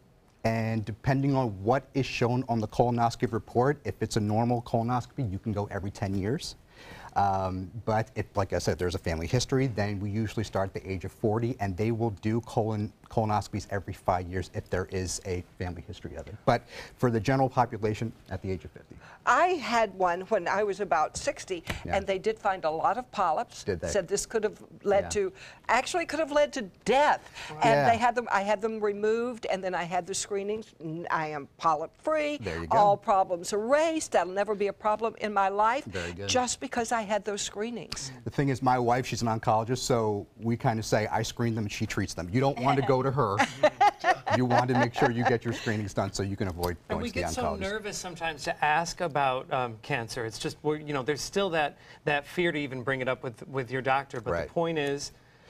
And depending on what is shown on the colonoscopy report, if it's a normal colonoscopy, you can go every 10 years. But if, like I said, there's a family history, then we usually start at the age of 40, and they will do colonoscopies every 5 years if there is a family history of it. But for the general population, at the age of 50. I had one when I was about 60, and they did find a lot of polyps. Did they? Said this could have led to, actually could have led to death. Wow. And they had them, I had them removed, and then I had the screenings. I am polyp-free. There you go. All problems erased. That'll never be a problem in my life. Very good. Just because I had those screenings. The thing is, my wife, she's an oncologist, so we kind of say, I screen them, she treats them. You don't want to go to her. You want to make sure you get your screenings done so you can avoid And going we to the get so oncologist. nervous sometimes to ask about cancer. It's just, there's still that fear to even bring it up with your doctor. But Right. the point is,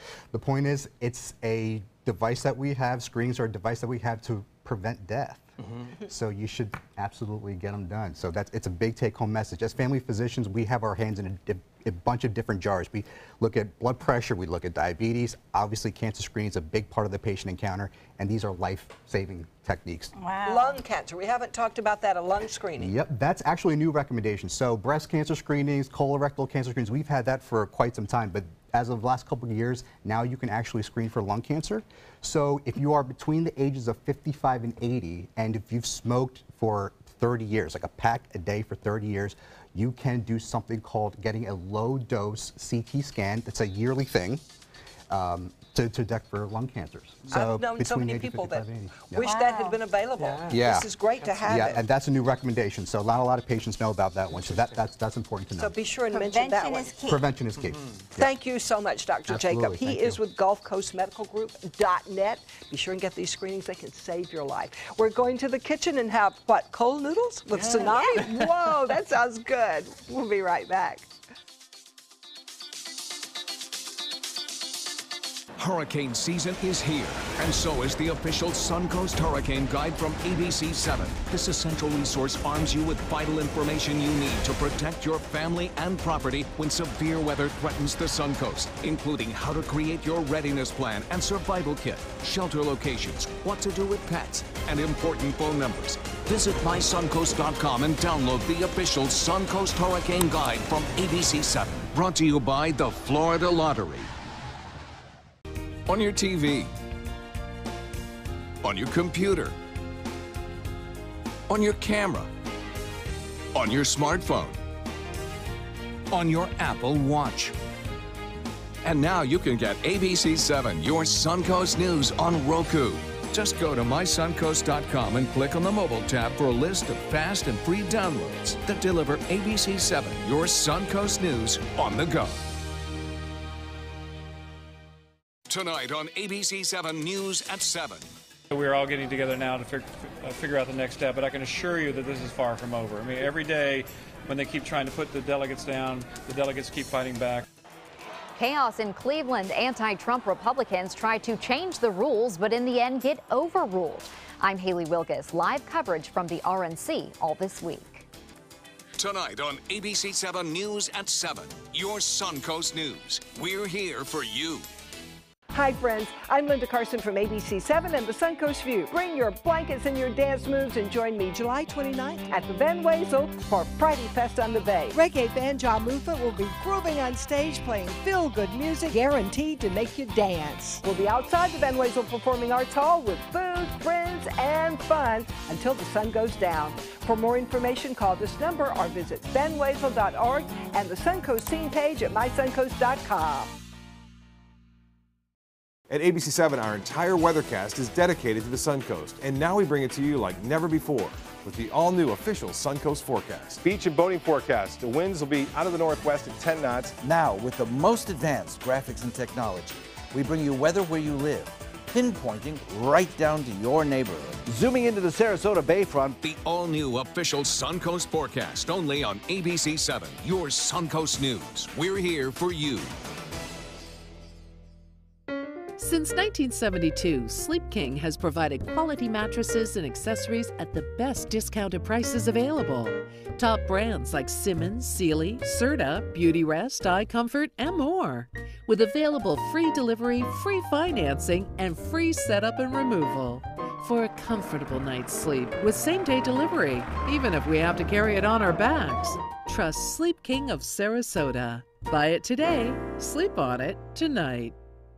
it's a device that we have. Screenings are a device that we have to prevent death. So you should absolutely get them done. So it's a big take-home message. As family physicians, we have our hands in a bunch of different jars. We look at blood pressure, we look at diabetes. Obviously, cancer screening is a big part of the patient encounter, and these are life-saving techniques. Wow. Lung cancer. We haven't talked about that, a lung screening. Yep, that's actually a new recommendation. So breast cancer screenings, colorectal cancer screenings, we've had that for quite some time, but as of the last couple of years, now you can actually screen for lung cancer. So if you are between the ages of 55 and 80, and if you've smoked for 30 years, like a pack a day for 30 years, you can do something called getting a low-dose CT scan. That's a yearly thing. To detect for lung cancers. So I've known so many people that wish that had been available. Yeah. This is great to have Yeah, it. and that's a new recommendation. So not a lot of patients know about that one. So that's important to know. So be sure and mention that one. Prevention is key. Thank you so much, Dr. Jacob. Absolutely. He Thank is you. with GulfCoastMedicalGroup.net. Be sure and get these screenings. They can save your life. We're going to the kitchen and have, what, cold noodles with tsunami? Whoa, that sounds good. We'll be right back. Hurricane season is here, and so is the official Suncoast Hurricane Guide from ABC 7. This essential resource arms you with vital information you need to protect your family and property when severe weather threatens the Suncoast, including how to create your readiness plan and survival kit, shelter locations, what to do with pets, and important phone numbers. Visit mysuncoast.com and download the official Suncoast Hurricane Guide from ABC 7. Brought to you by the Florida Lottery. On your TV, on your computer, on your camera, on your smartphone, on your Apple Watch. And now you can get ABC 7, your Suncoast News, on Roku. Just go to mysuncoast.com and click on the mobile tab for a list of fast and free downloads that deliver ABC 7, your Suncoast News, on the go. Tonight on ABC 7 News at 7. We're all getting together now to figure out the next step, but I can assure you that this is far from over. I mean, every day when they keep trying to put the delegates down, the delegates keep fighting back. Chaos in Cleveland. Anti-Trump Republicans try to change the rules, but in the end get overruled. I'm Haley Wilkes. Live coverage from the RNC all this week. Tonight on ABC 7 News at 7, your Suncoast News. We're here for you. Hi, friends. I'm Linda Carson from ABC 7 and the Suncoast View. Bring your blankets and your dance moves and join me July 29th at the Van Wezel for Friday Fest on the Bay. Reggae band Ja Mufa will be grooving on stage playing feel-good music guaranteed to make you dance. We'll be outside the Van Wezel Performing Arts Hall with food, friends, and fun until the sun goes down. For more information, call this number or visit vanwezel.org and the Suncoast scene page at mysuncoast.com. At ABC 7, our entire weathercast is dedicated to the Suncoast, and now we bring it to you like never before with the all-new official Suncoast forecast. Beach and boating forecast. The winds will be out of the northwest at 10 knots. Now, with the most advanced graphics and technology, we bring you weather where you live, pinpointing right down to your neighborhood. Zooming into the Sarasota Bayfront, the all-new official Suncoast forecast, only on ABC 7, your Suncoast News. We're here for you. Since 1972, Sleep King has provided quality mattresses and accessories at the best discounted prices available. Top brands like Simmons, Sealy, Serta, Beauty Rest, Eye Comfort, and more. With available free delivery, free financing, and free setup and removal. for a comfortable night's sleep with same-day delivery, even if we have to carry it on our backs. Trust Sleep King of Sarasota. Buy it today, sleep on it tonight.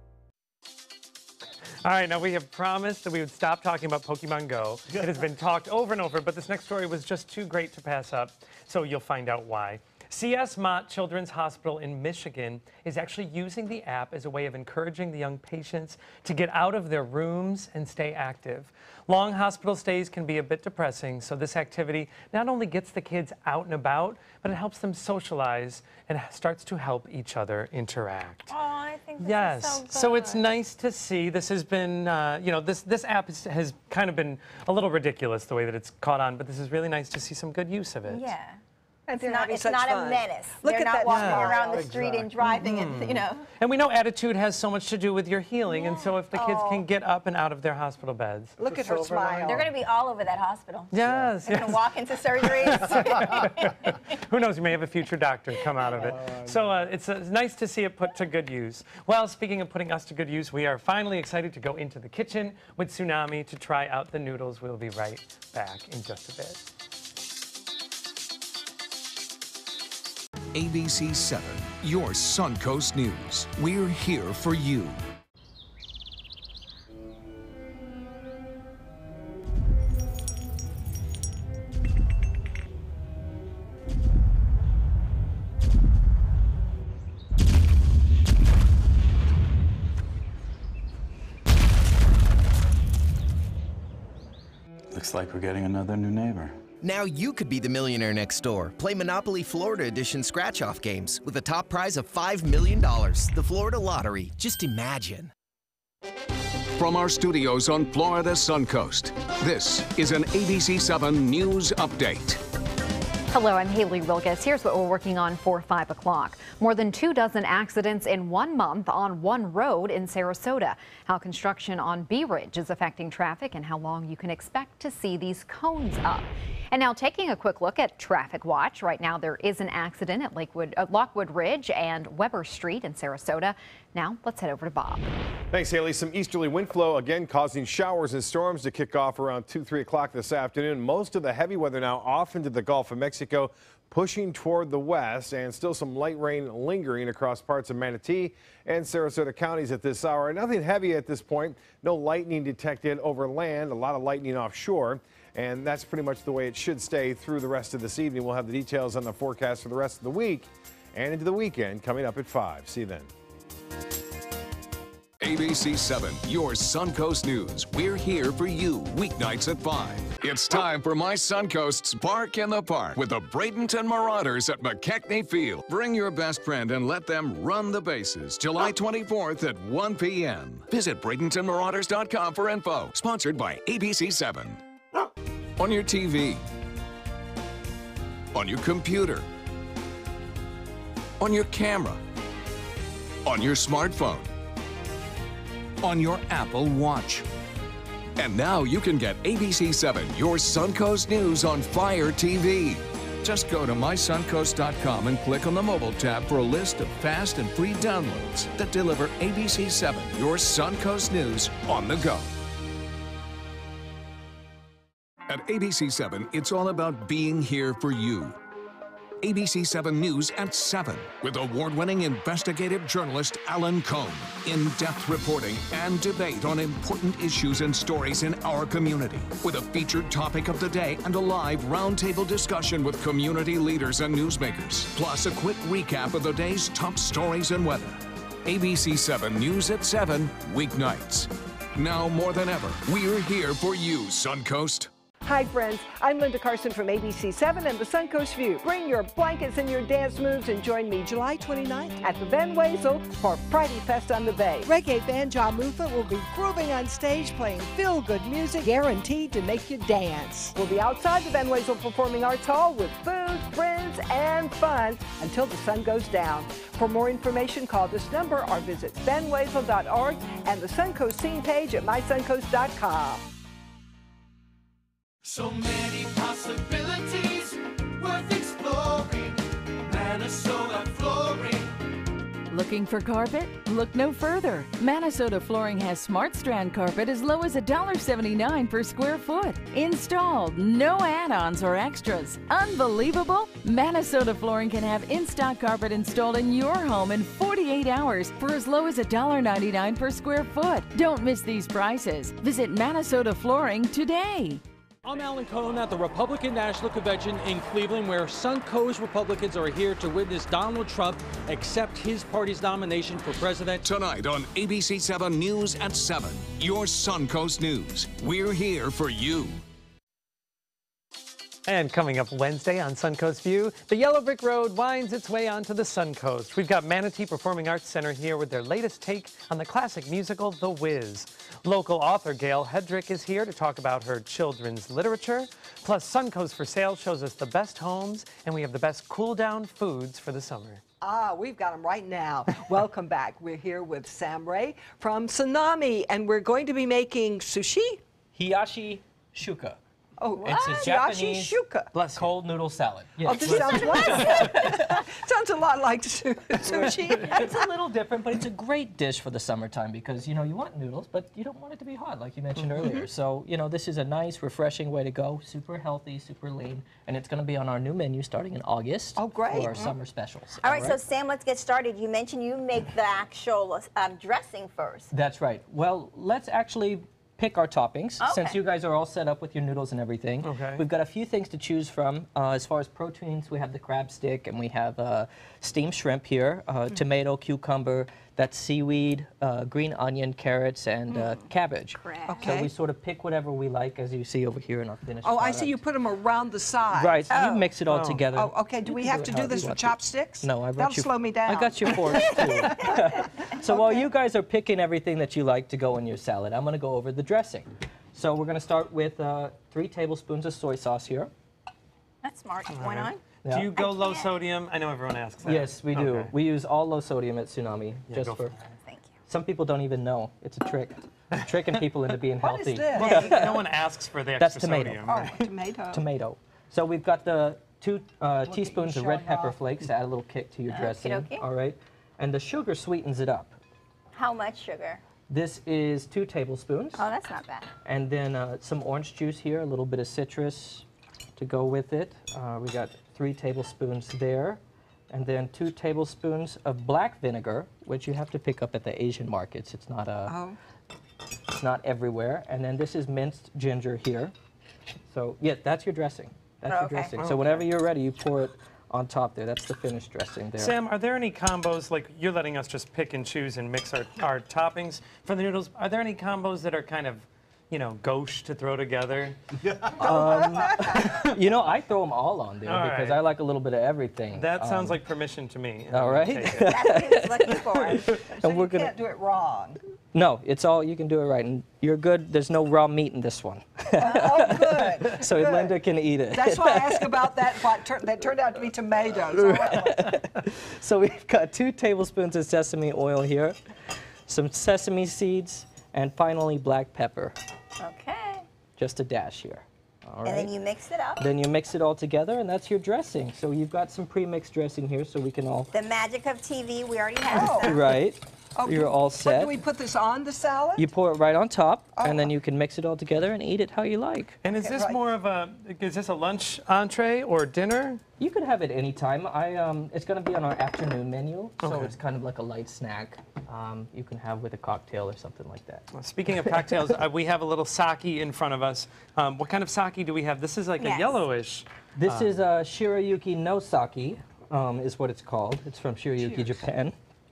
All right, now we have promised that we would stop talking about Pokemon Go. It has been talked over and over, but this next story was just too great to pass up, so you'll find out why. C.S. Mott Children's Hospital in Michigan is actually using the app as a way of encouraging the young patients to get out of their rooms and stay active. Long hospital stays can be a bit depressing, so this activity not only gets the kids out and about, but it helps them socialize and starts to help each other interact. Oh, I think this Yes, is so good. so it's nice to see. This has been, you know, this app has kind of been a little ridiculous the way that it's caught on, but this is really nice to see some good use of it. Yeah. And they're It's not, having it's such not fun. a menace. Look They're at not that walking smile. around the street and driving and, you know. And we know attitude has so much to do with your healing, and so if the kids can get up and out of their hospital beds. Look at her smile. They're going to be all over that hospital. Yes, They're going to walk into surgeries. Who knows, you may have a future doctor come out of it. So it's nice to see it put to good use. Well, speaking of putting us to good use, we are finally excited to go into the kitchen with Tsunami to try out the noodles. We'll be right back in just a bit. ABC 7, your Suncoast News. We're here for you. Looks like we're getting another new neighbor. Now you could be the millionaire next door. Play Monopoly Florida Edition scratch-off games with a top prize of $5 million. The Florida Lottery. Just imagine. From our studios on Florida's Suncoast, this is an ABC 7 News Update. Hello, I'm Haley Wilkes. Here's what we're working on for 5 o'clock. More than 24 accidents in 1 month on one road in Sarasota. How construction on Bee Ridge is affecting traffic and how long you can expect to see these cones up. And now taking a quick look at Traffic Watch. Right now there is an accident at Lockwood Ridge and Weber Street in Sarasota. Now let's head over to Bob. Thanks, Haley. Some easterly wind flow again causing showers and storms to kick off around 2-3 o'clock this afternoon. Most of the heavy weather now off into the Gulf of Mexico, pushing toward the west, and still some light rain lingering across parts of Manatee and Sarasota counties at this hour. Nothing heavy at this point. No lightning detected over land. A lot of lightning offshore. And that's pretty much the way it should stay through the rest of this evening. We'll have the details on the forecast for the rest of the week and into the weekend coming up at 5. See you then. ABC 7, your Suncoast News. We're here for you weeknights at 5. It's time for My Suncoast's Park in the Park with the Bradenton Marauders at McKechnie Field. Bring your best friend and let them run the bases July 24th at 1 p.m. Visit BradentonMarauders.com for info. Sponsored by ABC 7. On your TV, on your computer, on your camera, on your smartphone, on your Apple Watch. And now you can get ABC 7, your Suncoast News on Fire TV. Just go to mysuncoast.com and click on the mobile tab for a list of fast and free downloads that deliver ABC 7, your Suncoast News on the go. At ABC 7, it's all about being here for you. ABC 7 News at 7 with award-winning investigative journalist Alan Cohn. In-depth reporting and debate on important issues and stories in our community with a featured topic of the day and a live roundtable discussion with community leaders and newsmakers. Plus a quick recap of the day's top stories and weather. ABC 7 News at 7, weeknights. Now more than ever, we're here for you, Suncoast. Hi, friends. I'm Linda Carson from ABC 7 and the Suncoast View. Bring your blankets and your dance moves and join me July 29th at the Van Wezel for Friday Fest on the Bay. Reggae band Ja Mufa will be grooving on stage, playing feel-good music, guaranteed to make you dance. We'll be outside the Van Wezel Performing Arts Hall with food, friends, and fun until the sun goes down. For more information, call this number or visit vanwezel.org and the Suncoast scene page at mysuncoast.com. So many possibilities worth exploring. Minnesota flooring. Looking for carpet? Look no further. Minnesota Flooring has Smart Strand carpet as low as $1.79 per square foot. Installed, no add-ons or extras. Unbelievable? Minnesota Flooring can have in-stock carpet installed in your home in 48 hours for as low as $1.99 per square foot. Don't miss these prices. Visit Minnesota Flooring today. I'm Alan Cohn at the Republican National Convention in Cleveland, where Suncoast Republicans are here to witness Donald Trump accept his party's nomination for president. Tonight on ABC 7 News at 7, your Suncoast News. We're here for you. And coming up Wednesday on Suncoast View, the yellow brick road winds its way onto the Suncoast. We've got Manatee Performing Arts Center here with their latest take on the classic musical, The Wiz. Local author Gail Hedrick is here to talk about her children's literature. Plus, Suncoast for Sale shows us the best homes, and we have the best cool-down foods for the summer. We've got them right now. Welcome back. We're here with Sam Ray from Tsunami, and we're going to be making sushi? Hiyashi shuka. Oh, it's a Japanese shuka. cold noodle salad. Yes. Oh, this sounds a lot like sushi. It's a little different, but it's a great dish for the summertime because, you know, you want noodles, but you don't want it to be hot, like you mentioned earlier. So, you know, this is a nice, refreshing way to go. Super healthy, super lean, and it's going to be on our new menu starting in August. Oh, great. For our summer specials. All right, so Sam, let's get started. You mentioned you make the actual dressing first. That's right. Well, let's actually pick our toppings. Okay. Since you guys are all set up with your noodles and everything. Okay. We've got a few things to choose from. As far as proteins, we have the crab stick and we have steamed shrimp here, tomato, cucumber, that's seaweed, green onion, carrots, and cabbage. Okay. So we sort of pick whatever we like, as you see over here in our finished Oh, I product. see you put them around the side. Right, so you mix it all together. Oh, okay. Do we have to do this with chopsticks? No, I brought That'll you. slow me down. I got your forks too. So while you guys are picking everything that you like to go in your salad, I'm going to go over the dressing. So we're going to start with 3 tablespoons of soy sauce here. That's smart. Why not? Do you go low sodium? I know everyone asks that. Yes, we do. Okay. We use all low sodium at Tsunami. Yeah, just go for. for it. Thank you. Some people don't even know. It's a trick. It's tricking people into being What is healthy. this? Well, no one asks for the extra That's tomato. sodium. Oh, tomato. Tomato. So we've got the 2 teaspoons of showing red pepper off. flakes to add a little kick to your dressing. Okey-dokey. All right. And the sugar sweetens it up. How much sugar? This is 2 tablespoons. Oh, that's not bad. And then some orange juice here, a little bit of citrus to go with it. We got 3 tablespoons there. And then 2 tablespoons of black vinegar, which you have to pick up at the Asian markets. It's not it's not everywhere. And then this is minced ginger here. So yeah, that's your dressing. That's your dressing. So whenever you're ready, you pour it on top there. That's the finished dressing there. Sam, are there any combos, like you're letting us just pick and choose and mix our toppings for the noodles? Are there any combos that are kind of, you know, gauche to throw together? You know, I throw them all on there All because right. I like a little bit of everything. That sounds like permission to me. All right. Take it. That's what he was looking for. So And we're you gonna. can't do it wrong. No, it's all, you can do it right. And you're good. There's no raw meat in this one. Oh, good. So good. Linda can eat it. That's why I asked about that. That turned out to be tomatoes. So we've got 2 tablespoons of sesame oil here, some sesame seeds, and finally black pepper. Okay. Just a dash here. All right. And then you mix it up. Then you mix it all together, and that's your dressing. So you've got some pre-mixed dressing here, so we can all. The magic of TV, we already have stuff. Right. Oh, You're all But set. do we put this on the salad? You pour it right on top, and then you can mix it all together and eat it how you like. And is this more of a, is this a lunch entree or dinner? You could have it any time. It's going to be on our afternoon menu, so Okay. it's kind of like a light snack. You can have with a cocktail or something like that. Well, speaking of cocktails, we have a little sake in front of us. What kind of sake do we have? This is like a yellowish. This is Shirayuki no sake, is what it's called. It's from Shirayuki, Japan.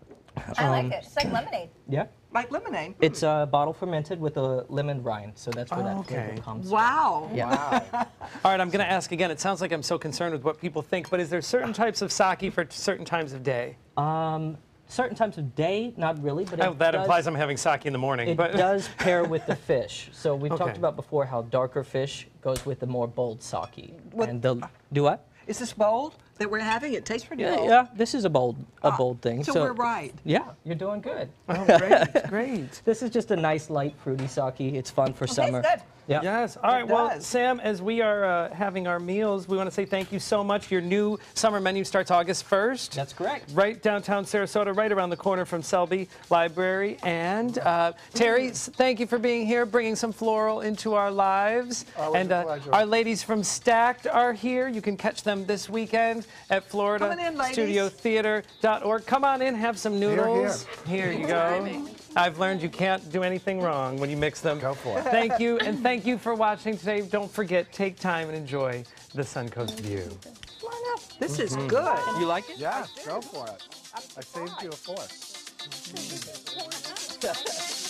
I like it. It's like lemonade. Yeah. Like lemonade. It's bottle fermented with a lemon rind, so that's where that Okay. flavor comes Wow. from. Yeah. All right, I'm going to ask again. It sounds like I'm so concerned with what people think, but is there certain types of sake for certain times of day? Certain times of day, not really, but it that does, implies I'm having sake in the morning. it but does pair with the fish. So we've Okay. talked about before how darker fish goes with the more bold sake. What- And the do what? Is this bold? that we're having? It tastes pretty Yeah, bold. yeah. This is a bold thing. So we're right. Yeah, you're doing good. Oh, great, great. This is just a nice light fruity sake. It's fun for summer. good. Yeah. Yes. All right. Well, Sam, as we are having our meals, we want to say thank you so much. Your new summer menu starts August 1st. That's correct. Right downtown Sarasota, right around the corner from Selby Library. And Terry, thank you for being here, bringing some floral into our lives. Always and a pleasure. our ladies from Stacked are here. You can catch them this weekend at FloridaStudioTheater.org. Come on in, have some noodles. Here you go. I've learned you can't do anything wrong when you mix them. Go for it. Thank you, and thank you for watching today. Don't forget, take time and enjoy the Suncoast view. Come on up. This is good. You like it? Yeah, go for it. I saved you a fork.